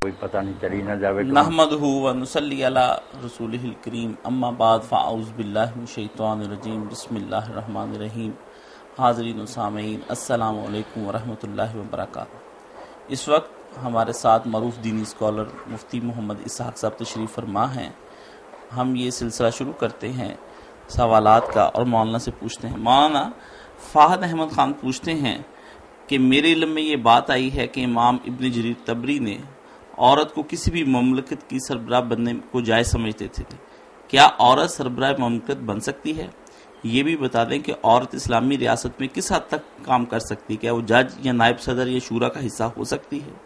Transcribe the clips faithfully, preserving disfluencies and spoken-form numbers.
کوئی پتہ نہیں چلی نہ جاوے. نحمدہ و نصلی علی رسولہ الکریم، اما بعد فاعوذ باللہ من الشیطان الرجیم، بسم اللہ الرحمن الرحیم. حاضرین و سامعین، السلام علیکم ورحمۃ اللہ وبرکاتہ. اس وقت ہمارے ساتھ معروف دینی اسکالر مفتی محمد اسحاق صاحب تشریف فرما ہیں. ہم یہ سلسلہ شروع کرتے ہیں سوالات کا اور مولانا سے پوچھتے ہیں. مولانا فہد احمد خان پوچھتے ہیں کہ میرے علم میں یہ بات آئی ہے کہ امام ابن جریر طبری نے عورت کو کسی بھی مملکت کی سربراہ بننے کو جائز سمجھتے تھے. کیا عورت سربراہ مملکت بن سکتی ہے؟ یہ بھی بتا دیں کہ عورت اسلامی ریاست میں کس حد تک کام کر سکتی ہے؟ کیا وہ جج یا نائب صدر یا شورا کا حصہ ہو سکتی ہے؟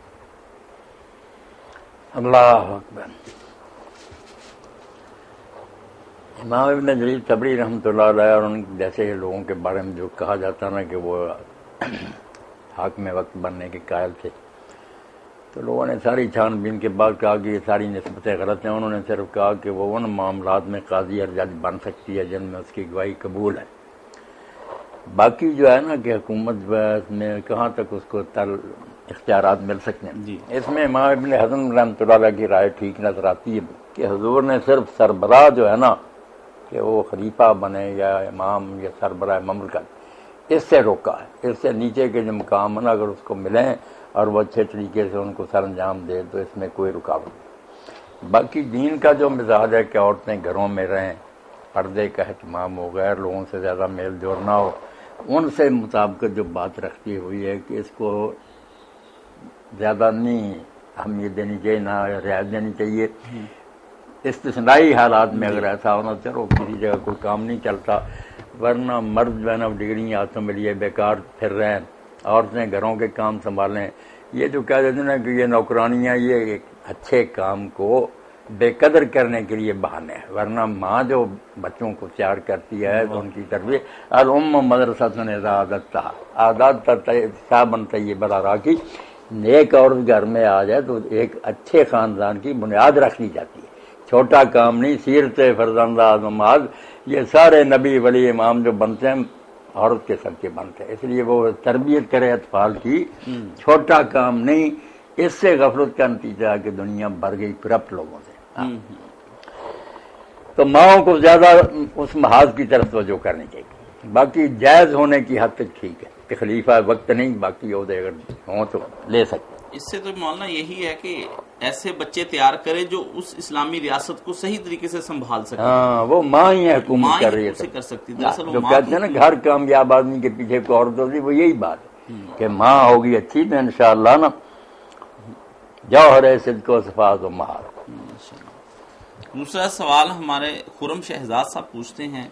اللہ اکبر. امام ابن جریر طبری رحمۃ اللہ علیہ اور ان جیسے لوگوں کے بارے میں جو کہا جاتا نا کہ وہ حاکم وقت بننے کے قائل تھے، تو لوگوں نے ساری چھان بین کے بعد کہا کہ یہ ساری نسبتیں غلط ہیں. انہوں نے صرف کہا کہ وہ ان معاملات میں قاضی اور جج بن سکتی ہے جن میں اس کی گواہی قبول ہے. باقی جو ہے نا کہ حکومت میں کہاں تک اس کو تل اختیارات مل سکتے ہیں جی. اس میں امام ابن حزم رحمۃ اللہ علیہ کی رائے ٹھیک نظر آتی ہے کہ حضور نے صرف سربراہ جو ہے نا کہ وہ خلیفہ بنے یا امام یا سربراہ مملکت، اس سے روکا ہے. اس سے نیچے کے جو مقام ہے نا اگر اس کو ملیں اور وہ اچھے طریقے سے ان کو سر انجام دے تو اس میں کوئی رکاوٹ نہیں. باقی دین کا جو مزاج ہے کہ عورتیں گھروں میں رہیں، پردے کا اہتمام ہو، غیر لوگوں سے زیادہ میل جول نہ ہو، ان سے مطابقت جو بات رکھتی ہوئی ہے کہ اس کو زیادہ نہیں اہمیت دینی چاہیے، نہ رعایت دینی چاہیے. استثنائی حالات میں اگر ایسا ہونا چلو کسی جگہ کوئی کام نہیں چلتا، ورنہ مرد جو ہے نا ڈگری ہاتھوں میں لیے بیکار پھر رہے ہیں، عورتیں گھروں کے کام سنبھالیں. یہ جو کہہ دیتے نا کہ یہ نوکرانیاں یہ ایک اچھے کام کو بے قدر کرنے کے لیے بہانے ہیں. ورنہ ماں جو بچوں کو تیار کرتی ہے تو ان کی تربیت الام مدرسۃ اذا عادتھا عادات صابن طیب العراقی، نیک عورت گھر میں آ جائے تو ایک اچھے خاندان کی بنیاد رکھ لی جاتی ہے. چھوٹا کام نہیں. سیرت فرزندہ آدماد یہ سارے نبی ولی امام جو بنتے ہیں عورت کے سب کے بنتے ہیں، اس لیے وہ تربیت کرے اطفال کی، چھوٹا کام نہیں. اس سے غفلت کا نتیجہ ہے کہ دنیا بھر گئی کرپٹ لوگوں سے. تو ماؤں کو زیادہ اس محاذ کی طرف توجہ کرنی چاہیے. باقی جائز ہونے کی حد تک ٹھیک ہے کہ خلیفہ وقت نہیں، باقی عہدے اگر ہوں تو لے سکتے. اس سے تو مولانا یہی ہے کہ ایسے بچے تیار کرے جو اس اسلامی ریاست کو صحیح طریقے سے سنبھال سکے. ہاں وہ ماں ہی حکومت کر رہی ہے. کر سکتی جو کہتے ہیں نا ہر کامیاب آدمی کے پیچھے کوئی عورت ہوتی، وہ یہی بات ہے کہ ماں ہوگی اچھی تو انشاءاللہ نا جوہر صدق و صفات و مہار. دوسرا سوال ہمارے خرم شہزاد صاحب پوچھتے ہیں،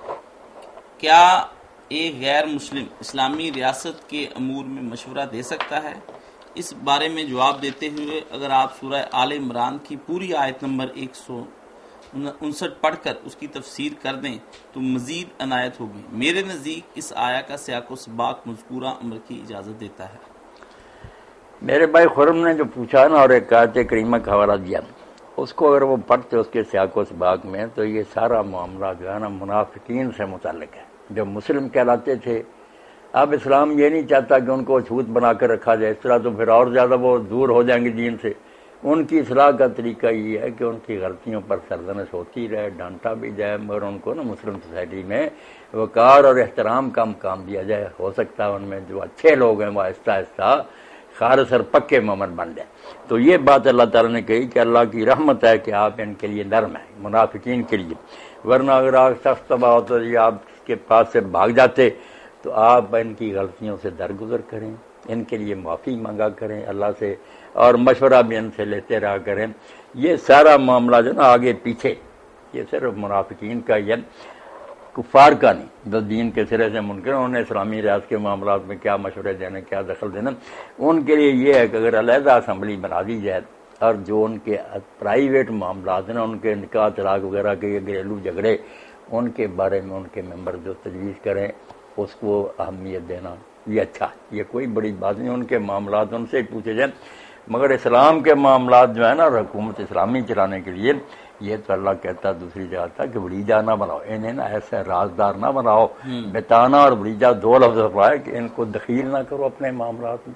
کیا ایک غیر مسلم اسلامی ریاست کے امور میں مشورہ دے سکتا ہے؟ اس بارے میں جواب دیتے ہوئے اگر آپ سورہ آل عمران کی پوری آیت نمبر ایک سو انسٹھ پڑھ کر اس کی تفسیر کر دیں تو مزید عنایت ہوگی. میرے نزدیک اس آیا کا سیاق و سباق مذکورہ امر کی اجازت دیتا ہے. میرے بھائی خرم نے جو پوچھا نا اور ایک آیت کریمہ کا حوالہ دیا، اس کو اگر وہ پڑھتے اس کے سیاق و سباق میں تو یہ سارا معاملہ جو ہے نا منافقین سے متعلق ہے جو مسلم کہلاتے تھے. اب اسلام یہ نہیں چاہتا کہ ان کو چھوت بنا کر رکھا جائے، اس طرح تو پھر اور زیادہ وہ دور ہو جائیں گے دین سے. ان کی اصلاح کا طریقہ یہ ہے کہ ان کی غلطیوں پر سرزنش ہوتی رہے، ڈانٹا بھی جائے، مگر ان کو نا مسلم سوسائٹی میں وقار اور احترام کا مقام دیا جائے. ہو سکتا ہے ان میں جو اچھے لوگ ہیں وہ آہستہ آہستہ خالص اور پکے مومن بن جائے. تو یہ بات اللہ تعالیٰ نے کہی کہ اللہ کی رحمت ہے کہ آپ ان کے لیے نرم ہیں منافقین کے لیے. ورنہ اگر آپ سخت طبع ہوتا جی آپ کے پاس سے بھاگ جاتے تو آپ ان کی غلطیوں سے درگزر کریں، ان کے لیے معافی مانگا کریں اللہ سے، اور مشورہ بھی ان سے لیتے رہا کریں. یہ سارا معاملہ جو نا آگے پیچھے یہ صرف منافقین کا ہی ہے، کفار کا نہیں. جو دین کے سرے سے منکر انہوں نے اسلامی ریاست کے معاملات میں کیا مشورے دینے، کیا دخل دینا، ان کے لیے یہ ہے کہ اگر علیحدہ اسمبلی بنا دی جائے اور جو ان کے پرائیویٹ معاملات ہیں ان کے نکاح طلاق وغیرہ کے یہ گھریلو جھگڑے ان کے بارے میں ان کے ممبر جو تجویز کریں اس کو اہمیت دینا، یہ اچھا، یہ کوئی بڑی بات نہیں. ان کے معاملات ان سے پوچھے جائیں. مگر اسلام کے معاملات جو ہے نا حکومت اسلامی چلانے کے لیے یہ تو اللہ کہتا ہے دوسری جگہ تھا کہ ولیجہ نہ بناؤ، انہیں نا ایسے رازدار نہ بناؤ. بتانا اور ولیجہ دو لفظ ہے کہ ان کو دخیل نہ کرو اپنے معاملات میں.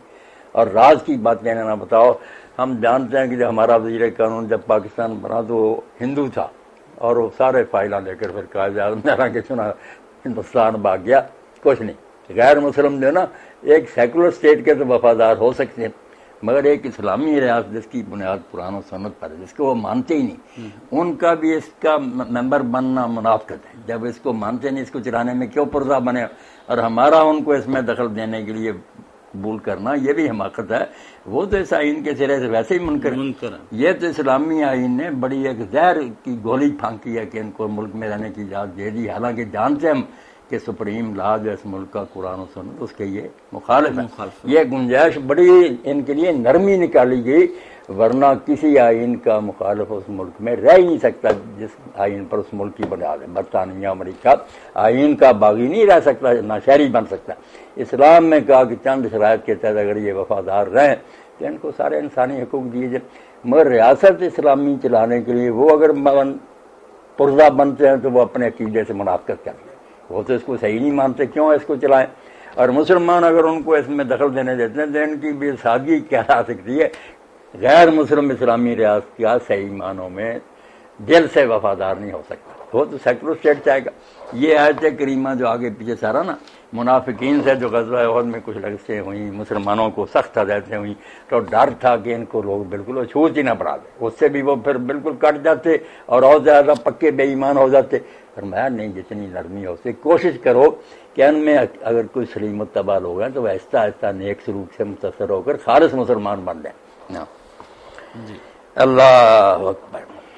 اور راز کی بات کہنے نہ بتاؤ. ہم جانتے ہیں کہ جب ہمارا وزیر قانون جب پاکستان بنا تو وہ ہندو تھا اور وہ سارے فائلیں لے کر پھر قائد اعظم کے چنا ہندوستان بھاگ گیا. کچھ نہیں. غیر مسلم جو ہے نا ایک سیکولر اسٹیٹ کے تو وفادار ہو سکتے ہیں مگر ایک اسلامی ریاست جس کی بنیاد قرآن و سنت پر ہے جس کو وہ مانتے ہی نہیں ان کا بھی اس کا ممبر بننا منافقت ہے. جب اس کو مانتے نہیں اس کو چلانے میں کیوں پرزہ بنے اور ہمارا ان کو اس میں دخل دینے کے لیے قبول کرنا یہ بھی حماقت ہے. وہ تو اس آئین کے سرے سے ویسے ہی منکر ہے. یہ تو اسلامی آئین نے بڑی ایک زہر کی گولی پھانکی ہے کہ ان کو ملک میں رہنے کی اجازت دے دی حالانکہ جانتے ہم کہ سپریم لا جو اس ملک کا قرآن و سنت اس کے یہ مخالف ہے. یہ گنجائش بڑی ان کے لیے نرمی نکالی گئی ورنہ کسی آئین کا مخالف اس ملک میں رہ ہی نہیں سکتا جس آئین پر اس ملک کی بنیاد ہے. برطانیہ امریکہ آئین کا باغی نہیں رہ سکتا نہ شہری بن سکتا. اسلام میں کہا کہ چند شرائط کے تحت اگر یہ وفادار رہیں تو ان کو سارے انسانی حقوق دیے جائیں. مگر ریاست اسلامی چلانے کے لیے وہ اگر پرزہ بنتے ہیں تو وہ اپنے عقیدے سے منافقت کرتے ہیں. وہ تو اس کو صحیح نہیں مانتے کیوں اس کو چلائیں. اور مسلمان اگر ان کو اس میں دخل دینے دیتے ہیں تو ان کی بھی سادگی کیا آ سکتی ہے. غیر مسلم اسلامی ریاست کا صحیح معنوں میں دل سے وفادار نہیں ہو سکتا. وہ تو سیکولر اسٹیٹ چاہے گا. یہ آیت کریمہ جو آگے پیچھے سارا نا منافقین سے جو غزوہ احد میں کچھ لڑکیں ہوئیں مسلمانوں کو سخت ہدایتیں ہوئیں تو ڈر تھا کہ ان کو لوگ بالکل چھوٹ ہی نہ پڑا دے. اس سے بھی وہ پھر بالکل کٹ جاتے اور اور زیادہ پکے بے ایمان ہو جاتے. فرمایا نہیں جتنی نرمی ہو سکے کوشش کرو کہ ان میں اگر کوئی سلیم الطبع لوگ ہیں تو وہ آہستہ آہستہ نیک سلوک سے متاثر ہو کر خالص مسلمان بن جائیں. نا جی اللہ اکبر.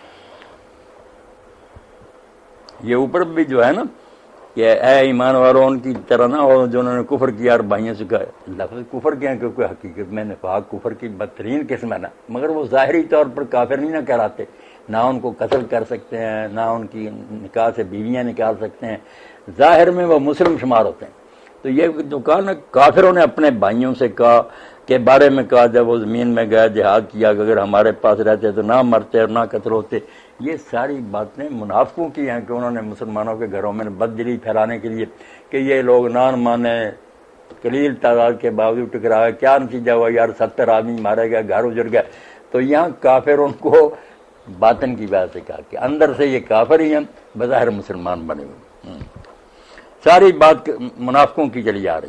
یہ اوپر بھی جو ہے نا کہ اے ایمان والوں ان کی طرح نہ ہو جو انہوں نے کفر کیا اور بھائیوں سے کہا. لفظ کفر کیا کیونکہ حقیقت میں نفاق کفر کی بدترین قسم ہے نا مگر وہ ظاہری طور پر کافر نہیں نہ کہلاتے. نہ ان کو قتل کر سکتے ہیں نہ ان کی نکاح سے بیویاں نکال سکتے ہیں. ظاہر میں وہ مسلم شمار ہوتے ہیں. تو یہ جو کہا نا کافروں نے اپنے بھائیوں سے کہا کے بارے میں کہا جب وہ زمین میں گئے جہاد کیا کہ اگر ہمارے پاس رہتے تو نہ مرتے اور نہ قتل ہوتے. یہ ساری باتیں منافقوں کی ہیں کہ انہوں نے مسلمانوں کے گھروں میں بددلی پھیلانے کے لیے کہ یہ لوگ نان مانے قلیل تعداد کے باوجود ٹکرایا. کیا نتیجہ ہوا یار ستر آدمی مارے گئے گھر اجڑ گئے. تو یہاں کافر ان کو باطن کی وجہ سے کہا کہ اندر سے یہ کافر ہی ہیں بظاہر مسلمان بنے ہوئے. ساری بات منافقوں کی چلی آ رہی.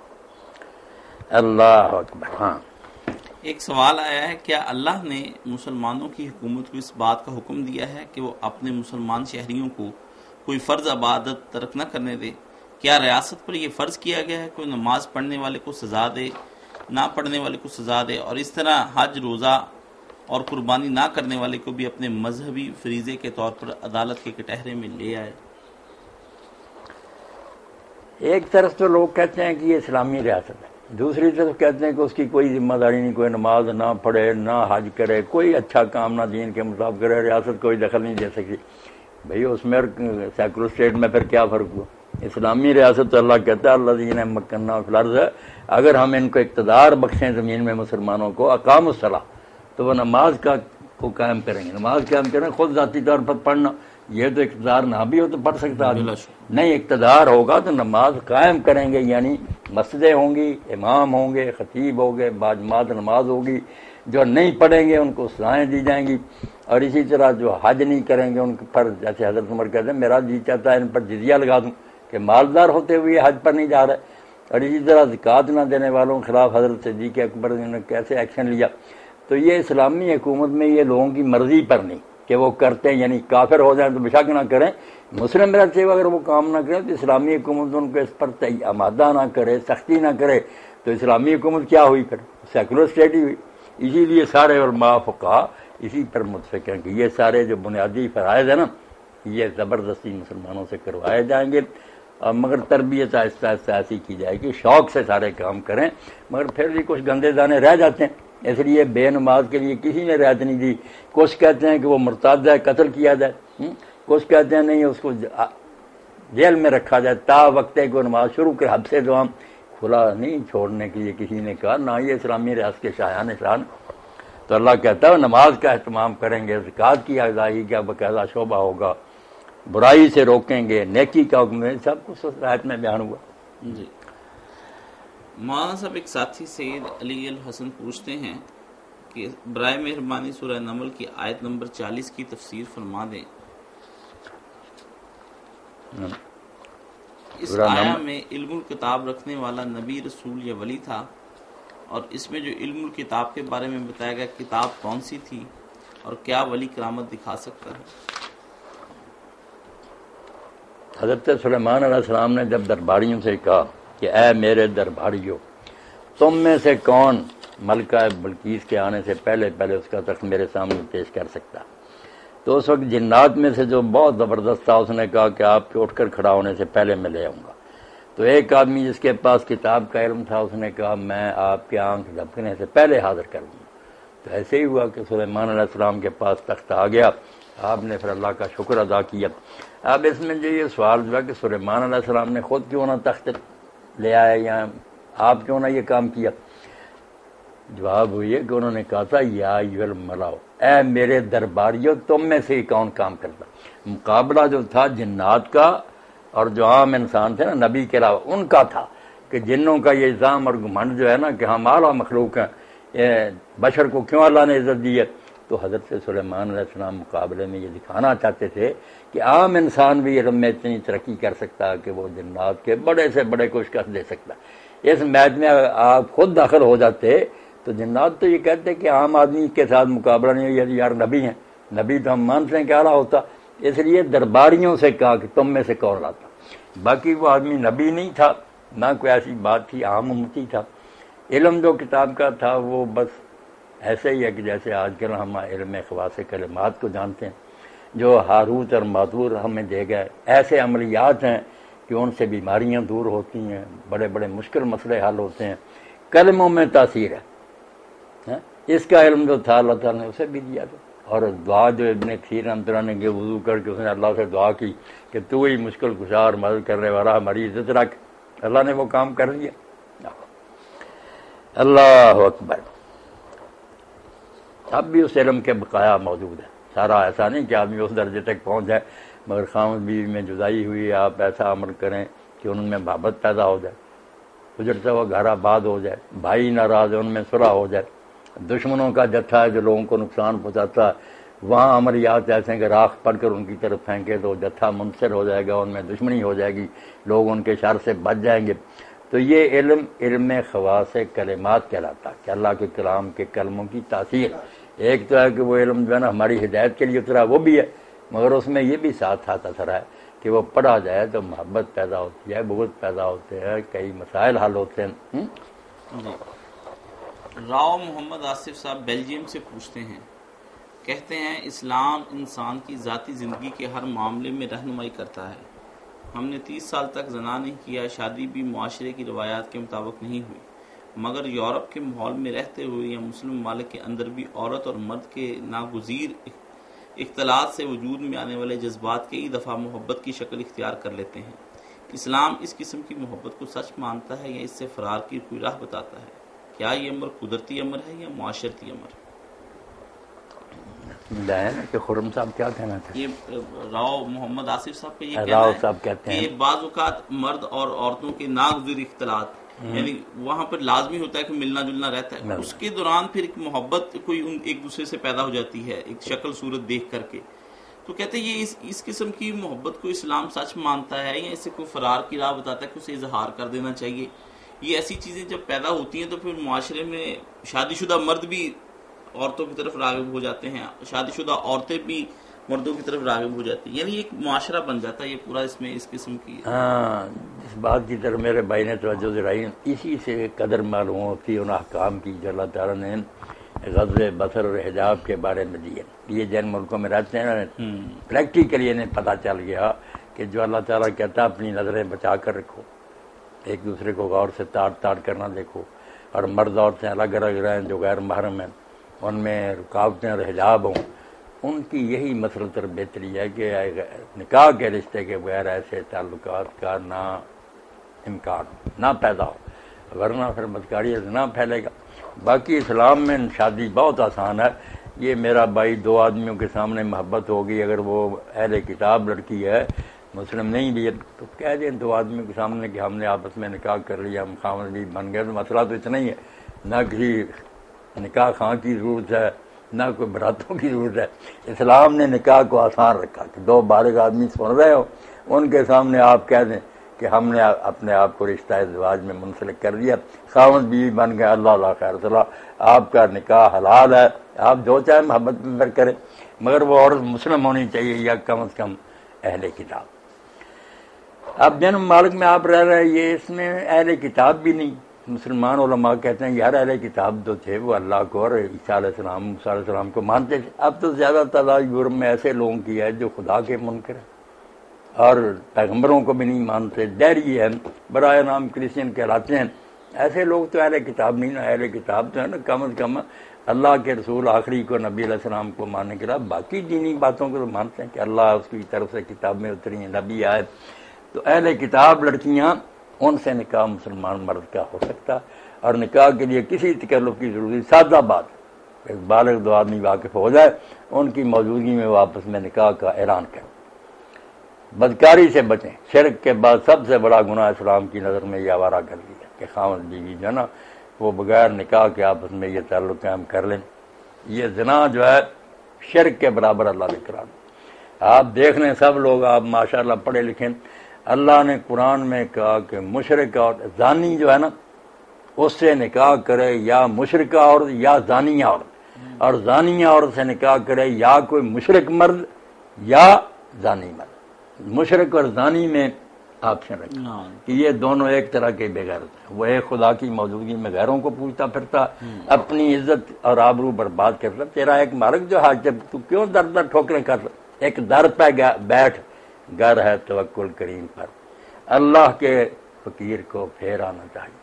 اللہ اکبر. ہاں ایک سوال آیا ہے کیا اللہ نے مسلمانوں کی حکومت کو اس بات کا حکم دیا ہے کہ وہ اپنے مسلمان شہریوں کو کوئی فرض عبادت ترک نہ کرنے دے؟ کیا ریاست پر یہ فرض کیا گیا ہے کوئی نماز پڑھنے والے کو سزا دے نہ پڑھنے والے کو سزا دے اور اس طرح حج روزہ اور قربانی نہ کرنے والے کو بھی اپنے مذہبی فریضے کے طور پر عدالت کے کٹہرے میں لے آئے؟ ایک طرف تو لوگ کہتے ہیں کہ یہ اسلامی ریاست ہے دوسری طرف کہتے ہیں کہ اس کی کوئی ذمہ داری نہیں کوئی نماز نہ پڑھے نہ حج کرے کوئی اچھا کام نہ دین کے مطابق کرے ریاست کوئی دخل نہیں دے سکتی. بھئی اس میں سیکولر اسٹیٹ میں پھر کیا فرق ہوا؟ اسلامی ریاست تو اللہ کہتا ہے اللہ دین مکنہ فی الارض ہے اگر ہم ان کو اقتدار بخشیں زمین میں مسلمانوں کو اقام الصلاۃ تو وہ نماز کا کو قائم کریں گے. نماز قائم کریں خود ذاتی طور پر پڑھنا یہ تو اقتدار نہ بھی ہو تو پڑھ سکتا آدمی نہیں اقتدار ہوگا تو نماز قائم کریں گے یعنی مسجدیں ہوں گی امام ہوں گے خطیب ہوں گے باجماعت نماز ہوگی. جو نہیں پڑھیں گے ان کو سزائیں دی جائیں گی اور اسی طرح جو حج نہیں کریں گے ان پر جیسے حضرت عمر کہتے ہیں میرا جی چاہتا ہے ان پر جزیہ لگا دوں کہ مالدار ہوتے ہوئے حج پر نہیں جا رہے. اور اسی طرح زکوٰۃ نہ دینے والوں کے خلاف حضرت صدیق اکبر نے کیسے ایکشن لیا. تو یہ اسلامی حکومت میں یہ لوگوں کی مرضی پر نہیں کہ وہ کرتے ہیں یعنی کافر ہو جائیں تو بشک نہ کریں مسلم رہتے ہوئے اگر وہ کام نہ کریں تو اسلامی حکومت ان کو اس پر آمادہ نہ کرے سختی نہ کرے تو اسلامی حکومت کیا ہوئی پھر سیکولر اسٹیٹ ہی ہوئی. اسی لیے سارے علماء فقہا اسی پر متفق ہیں کہ یہ سارے جو بنیادی فرائض ہیں نا یہ زبردستی مسلمانوں سے کروائے جائیں گے مگر تربیت آہستہ آہستہ ایسی کی جائے گی شوق سے سارے کام کریں مگر پھر بھی کچھ گندے دانے رہ جاتے ہیں. اس لیے بے نماز کے لیے کسی نے رعایت نہیں دی. کچھ کہتے ہیں کہ وہ مرتد ہے قتل کیا جائے کچھ کہتے ہیں نہیں اس کو جیل میں رکھا جائے تا وقت کو نماز شروع کر حد سے تو ہم کھلا نہیں چھوڑنے کے لیے کسی نے کہا نہ یہ اسلامی ریاست کے شایان شان. تو اللہ کہتا ہے نماز کا اہتمام کریں گے زکوٰۃ کی ادائیگی کا باقاعدہ شعبہ ہوگا برائی سے روکیں گے نیکی کا حکم ہے سب کچھ رعایت میں بیان ہوا. جی مولانا صاحب ایک ساتھی سید علی الحسن پوچھتے ہیں کہ برائے مہربانی سورہ نمل کی آیت نمبر چالیس کی تفسیر فرما دیں. اس آیا میں علم الکتاب رکھنے والا نبی رسول یا ولی تھا، اور اس میں جو علم الکتاب کے بارے میں بتایا گیا کتاب کون سی تھی اور کیا ولی کرامت دکھا سکتا ہے؟ حضرت سلیمان علیہ السلام نے جب درباریوں سے کہا کہ اے میرے درباریوں، تم میں سے کون ملکہ بلقیس کے آنے سے پہلے پہلے اس کا تخت میرے سامنے پیش کر سکتا؟ تو اس وقت جنات میں سے جو بہت زبردست تھا اس نے کہا کہ آپ کے اٹھ کر کھڑا ہونے سے پہلے میں لے آؤں گا. تو ایک آدمی جس کے پاس کتاب کا علم تھا اس نے کہا میں آپ کے آنکھ جھپکنے سے پہلے حاضر کر دوں. تو ایسے ہی ہوا کہ سلیمان علیہ السلام کے پاس تخت آ گیا. آپ نے پھر اللہ کا شکر ادا کیا. اب اس میں جو یہ سوال جو ہے کہ سلیمان علیہ السلام نے خود کیوں نہ تخت لے آیا یا آپ کیوں نہ یہ کام کیا؟ جواب ہوئی ہے کہ انہوں نے کہا تھا یا ایھا ملاؤ، اے میرے درباریوں، تم میں سے کون کام کرتا؟ مقابلہ جو تھا جنات کا اور جو عام انسان تھے نا نبی کے علاوہ ان کا تھا کہ جنوں کا یہ الزام اور گھمنڈ جو ہے نا کہ ہم اعلیٰ مخلوق ہیں، بشر کو کیوں اللہ نے عزت دی ہے. تو حضرت سلیمان علیہ السلام مقابلے میں یہ دکھانا چاہتے تھے کہ عام انسان بھی علم میں اتنی ترقی کر سکتا کہ وہ جنات کے بڑے سے بڑے کو شکست دے سکتا. اس میچ میں آپ خود داخل ہو جاتے تو جنات تو یہ کہتے کہ عام آدمی کے ساتھ مقابلہ نہیں ہے، یار نبی ہیں، نبی تو ہم مانتے ہیں کہ اعلیٰ ہوتا. اس لیے درباریوں سے کہا کہ تم میں سے کون لاتا. باقی وہ آدمی نبی نہیں تھا، نہ کوئی ایسی بات تھی، عام امتی تھا. علم جو کتاب کا تھا وہ بس ایسے ہی ہے کہ جیسے آج کل ہم علم خواص کلمات کو جانتے ہیں، جو ہاروت اور ماروت ہمیں دے گئے. ایسے عملیات ہیں کہ ان سے بیماریاں دور ہوتی ہیں، بڑے بڑے مشکل مسئلے حل ہوتے ہیں. کلموں میں تاثیر ہے. اس کا علم جو تھا اللہ تعالیٰ نے اسے بھی دیا تھا. اور دعا جو ابن کثیر رحمۃ اللہ نے وضو کر کے اس نے اللہ سے دعا کی کہ تو ہی مشکل کشا اور مدد کرنے والا، ہماری عزت رکھ. اللہ نے وہ کام کر دیا. اللہ اکبر. اب بھی اس علم کے بقایا موجود ہے. سارا ایسا نہیں کہ آدمی اس درجے تک پہنچ جائے، مگر خاوند بیوی میں جدائی ہوئی، آپ ایسا عمل کریں کہ ان میں محبت پیدا ہو جائے، اجڑتا ہوا گھر آباد ہو جائے، بھائی ناراض ان میں صلح ہو جائے. دشمنوں کا جتھا ہے جو لوگوں کو نقصان پہنچاتا ہے، وہاں عملیات ایسے ہیں کہ راکھ پڑھ کر ان کی طرف پھینکے تو جتھا منتصر ہو جائے گا، ان میں دشمنی ہو جائے گی، لوگ ان کے شر سے بچ جائیں گے. تو یہ علم علم خواص کلمات کہلاتا کہ اللہ کے کلام کے کلموں کی تاثیر. ایک تو ہے کہ وہ علم جو ہے نا ہماری ہدایت کے لیے اترا، وہ بھی ہے، مگر اس میں یہ بھی ساتھ ساتھ اثر ہے کہ وہ پڑھا جائے تو محبت پیدا ہوتی ہے، بغض پیدا ہوتے ہیں، کئی مسائل حل ہوتے ہیں. راؤ محمد آصف صاحب بیلجیم سے پوچھتے ہیں، کہتے ہیں اسلام انسان کی ذاتی زندگی کے ہر معاملے میں رہنمائی کرتا ہے. ہم نے تیس سال تک زنا نہیں کیا، شادی بھی معاشرے کی روایات کے مطابق نہیں ہوئی، مگر یورپ کے ماحول میں رہتے ہوئے یا مسلم ممالک کے اندر بھی عورت اور مرد کے ناگزیر اختلاط سے وجود میں آنے والے جذبات کئی دفعہ محبت کی شکل اختیار کر لیتے ہیں. اسلام اس قسم کی محبت کو سچ مانتا ہے یا اس سے فرار کی کوئی راہ بتاتا ہے؟ کیا یہ امر قدرتی امر ہے یا معاشرتی امر؟ کہ خرم صاحب کیا کہنا تھا؟ یہ راؤ محمد آصف صاحب کا یہ راؤ کہنا صاحب ہے کہتے ہیں کہ بعض اوقات مرد اور عورتوں کے ناگزیر اختلاط یعنی وہاں پر لازمی ہوتا ہے کہ ملنا جلنا رہتا ہے، اس کے دوران پھر ایک محبت کوئی ان ایک دوسرے سے پیدا ہو جاتی ہے ایک شکل صورت دیکھ کر کے. تو کہتے ہیں یہ اس اس قسم کی محبت کو اسلام سچ مانتا ہے یا اسے کوئی فرار کی راہ بتاتا ہے کہ اسے اظہار کر دینا چاہیے؟ یہ ایسی چیزیں جب پیدا ہوتی ہیں تو پھر معاشرے میں شادی شدہ مرد بھی عورتوں کی طرف راغب ہو جاتے ہیں، شادی شدہ عورتیں بھی مردوں کی طرف راغب ہو جاتی ہیں، یعنی ایک معاشرہ بن جاتا ہے یہ پورا. اس میں اس قسم کی ہاں اس بات کی طرف میرے بھائی نے توجہ دلائی. اسی سے قدر معلوم ہوتی ان احکام کی جو اللہ تعالیٰ نے غض بصر اور حجاب کے بارے میں دیے. یہ جن ملکوں میں رہتے ہیں نا پریکٹیکلی انہیں پتہ چل گیا کہ جو اللہ تعالیٰ کہتا ہے اپنی نظریں بچا کر رکھو، ایک دوسرے کو غور سے تاڑ تاڑ کرنا دیکھو، اور مرد عورتیں الگ الگ رہیں جو غیر محرم ہیں ان میں رکاوٹیں اور حجاب ہوں. ان کی یہی مسلط اور بہتری ہے کہ نکاح کے رشتے کے بغیر ایسے تعلقات کا نہ امکان نہ پیدا ہو، ورنہ پھر بدکاری نہ پھیلے گا. باقی اسلام میں شادی بہت آسان ہے. یہ میرا بھائی دو آدمیوں کے سامنے محبت ہوگی، اگر وہ اہل کتاب لڑکی ہے مسلم نہیں بھی ہے تو کہہ دیں دو آدمی کے سامنے کہ ہم نے آپس میں نکاح کر لیا، ہم خامد بھی بن گئے، تو مسئلہ تو اتنا ہی ہے، نہ کسی نکاح خاں کی ضرورت ہے نہ کوئی براتوں کی ضرورت ہے۔ اسلام نے نکاح کو آسان رکھا کہ دو بالغ آدمی سن رہے ہو ان کے سامنے آپ کہہ دیں کہ ہم نے اپنے آپ کو رشتہ ازدواج میں منسلک کر دیا، خامد بیوی بن گئے، اللہ اللہ خیر صلاح، آپ کا نکاح حلال ہے، آپ جو چاہے محبت میں کریں، مگر وہ عورت مسلم ہونی چاہیے یا کم از کم اہل کتاب۔ اب جن ممالک میں آپ رہ رہے ہیں یہ اس میں اہل کتاب بھی نہیں، مسلمان علماء کہتے ہیں یار اہل کتاب جو تھے وہ اللہ کو اور عیسیٰ علیہ السلام موسیٰ علیہ السلام کو مانتے تھے۔ اب تو زیادہ تعداد یورپ میں ایسے لوگوں کی ہے جو خدا کے منکر ہیں اور پیغمبروں کو بھی نہیں مانتے، ڈیری ہیں، برائے نام کرسچن کہلاتے ہیں، ایسے لوگ تو اہل کتاب نہیں نا، اہل کتاب تو ہے نا کم از کم اللہ کے رسول آخری کو نبی علیہ السلام کو ماننے کے علاوہ باقی دینی باتوں کو تو مانتے ہیں کہ اللہ اس کی طرف سے کتاب میں اتری ہیں، نبی آئے۔ تو اہل کتاب لڑکیاں ان سے نکاح مسلمان مرد کا ہو سکتا، اور نکاح کے لیے کسی تکلف کی ضرورت نہیں، سادہ بات ایک بالغ دو آدمی واقف ہو جائے ان کی موجودگی میں وہ آپس میں نکاح کا اعلان کریں۔ بدکاری سے بچیں، شرک کے بعد سب سے بڑا گناہ اسلام کی نظر میں یہ آوارہ کر دیا کہ خاوند بیوی جو ہے نا وہ بغیر نکاح کے آپس میں یہ تعلق قائم کر لیں، یہ زنا جو ہے شرک کے برابر اللہ نے قرار دیا۔ آپ دیکھ لیں سب لوگ آپ ماشاءاللہ پڑھے لکھیں، اللہ نے قرآن میں کہا کہ مشرک اور زانی جو ہے نا اس سے نکاح کرے یا مشرکہ عورت یا زانیہ عورت، اور زانیہ عورت سے نکاح کرے یا کوئی مشرک مرد یا زانی مرد۔ مشرک اور زانی میں آپشن رکھا کہ یہ دونوں ایک طرح کے بے غیرت ہیں، وہ ایک خدا کی موجودگی میں غیروں کو پوچھتا پھرتا، اپنی عزت اور آبرو برباد کرتا، تیرا ایک مالک جو ہے جب تو کیوں در در ٹھوکریں کر ایک در پہ بیٹھ، گھر ہے توکل کریم پر، اللہ کے فقیر کو پھیر آنا چاہیے۔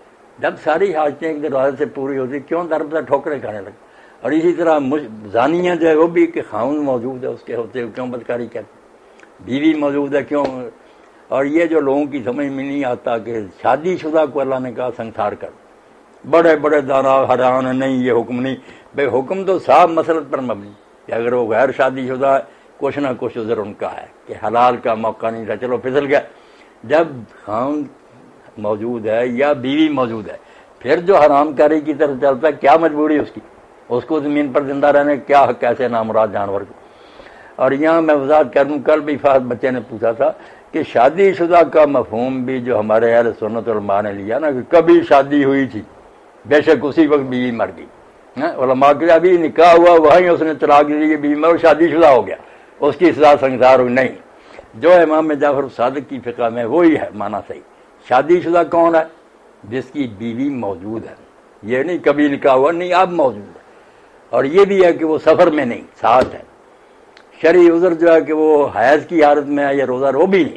جب ساری حاجتیں ایک دروازے سے پوری ہوتی کیوں در در ٹھوکریں کھانے لگے؟ اور اسی طرح زانیہ جو ہے وہ بھی کہ خاوند موجود ہے اس کے ہوتے ہوئے کیوں بدکاری کرتے، بیوی موجود ہے کیوں؟ اور یہ جو لوگوں کی سمجھ میں نہیں آتا کہ شادی شدہ کو اللہ نے کہا سنسار کر، بڑے بڑے دانا حیران نہیں یہ حکم نہیں، بھائی حکم تو صاف مسلط پر مبنی کہ اگر وہ غیر شادی شدہ ہے کچھ نہ کچھ عذر ان کا ہے کہ حلال کا موقع نہیں تھا، چلو پھسل گیا۔ جب خاوند موجود ہے یا بیوی موجود ہے پھر جو حرام کاری کی طرف چلتا ہے کیا مجبوری اس کی، اس کو زمین پر زندہ رہنے کیا حق ایسے نامراد جانور کو۔ اور یہاں میں وضاحت کر دوں، کل بھی فہد بچے نے پوچھا تھا کہ شادی شدہ کا مفہوم بھی جو ہمارے اہل سنت علماء نے لیا نا کہ کبھی شادی ہوئی تھی بے شک اسی وقت بیوی مر گئی، علماء کے ابھی نکاح ہوا وہیں اس نے طلاق دی، بیوی مر شادی شدہ ہو گیا، اس کی سزا سنسار ہوئی نہیں۔ جو امام جعفر صادق کی فقہ میں وہی ہے معنی صحیح، شادی شدہ کون ہے؟ جس کی بیوی موجود ہے، یہ نہیں کبھی نکاح ہوا نہیں اب موجود ہے، اور یہ بھی ہے کہ وہ سفر میں نہیں ساتھ ہے، شرعی عذر جو ہے کہ وہ حیض کی حالت میں ہے یا روزہ وہ بھی نہیں،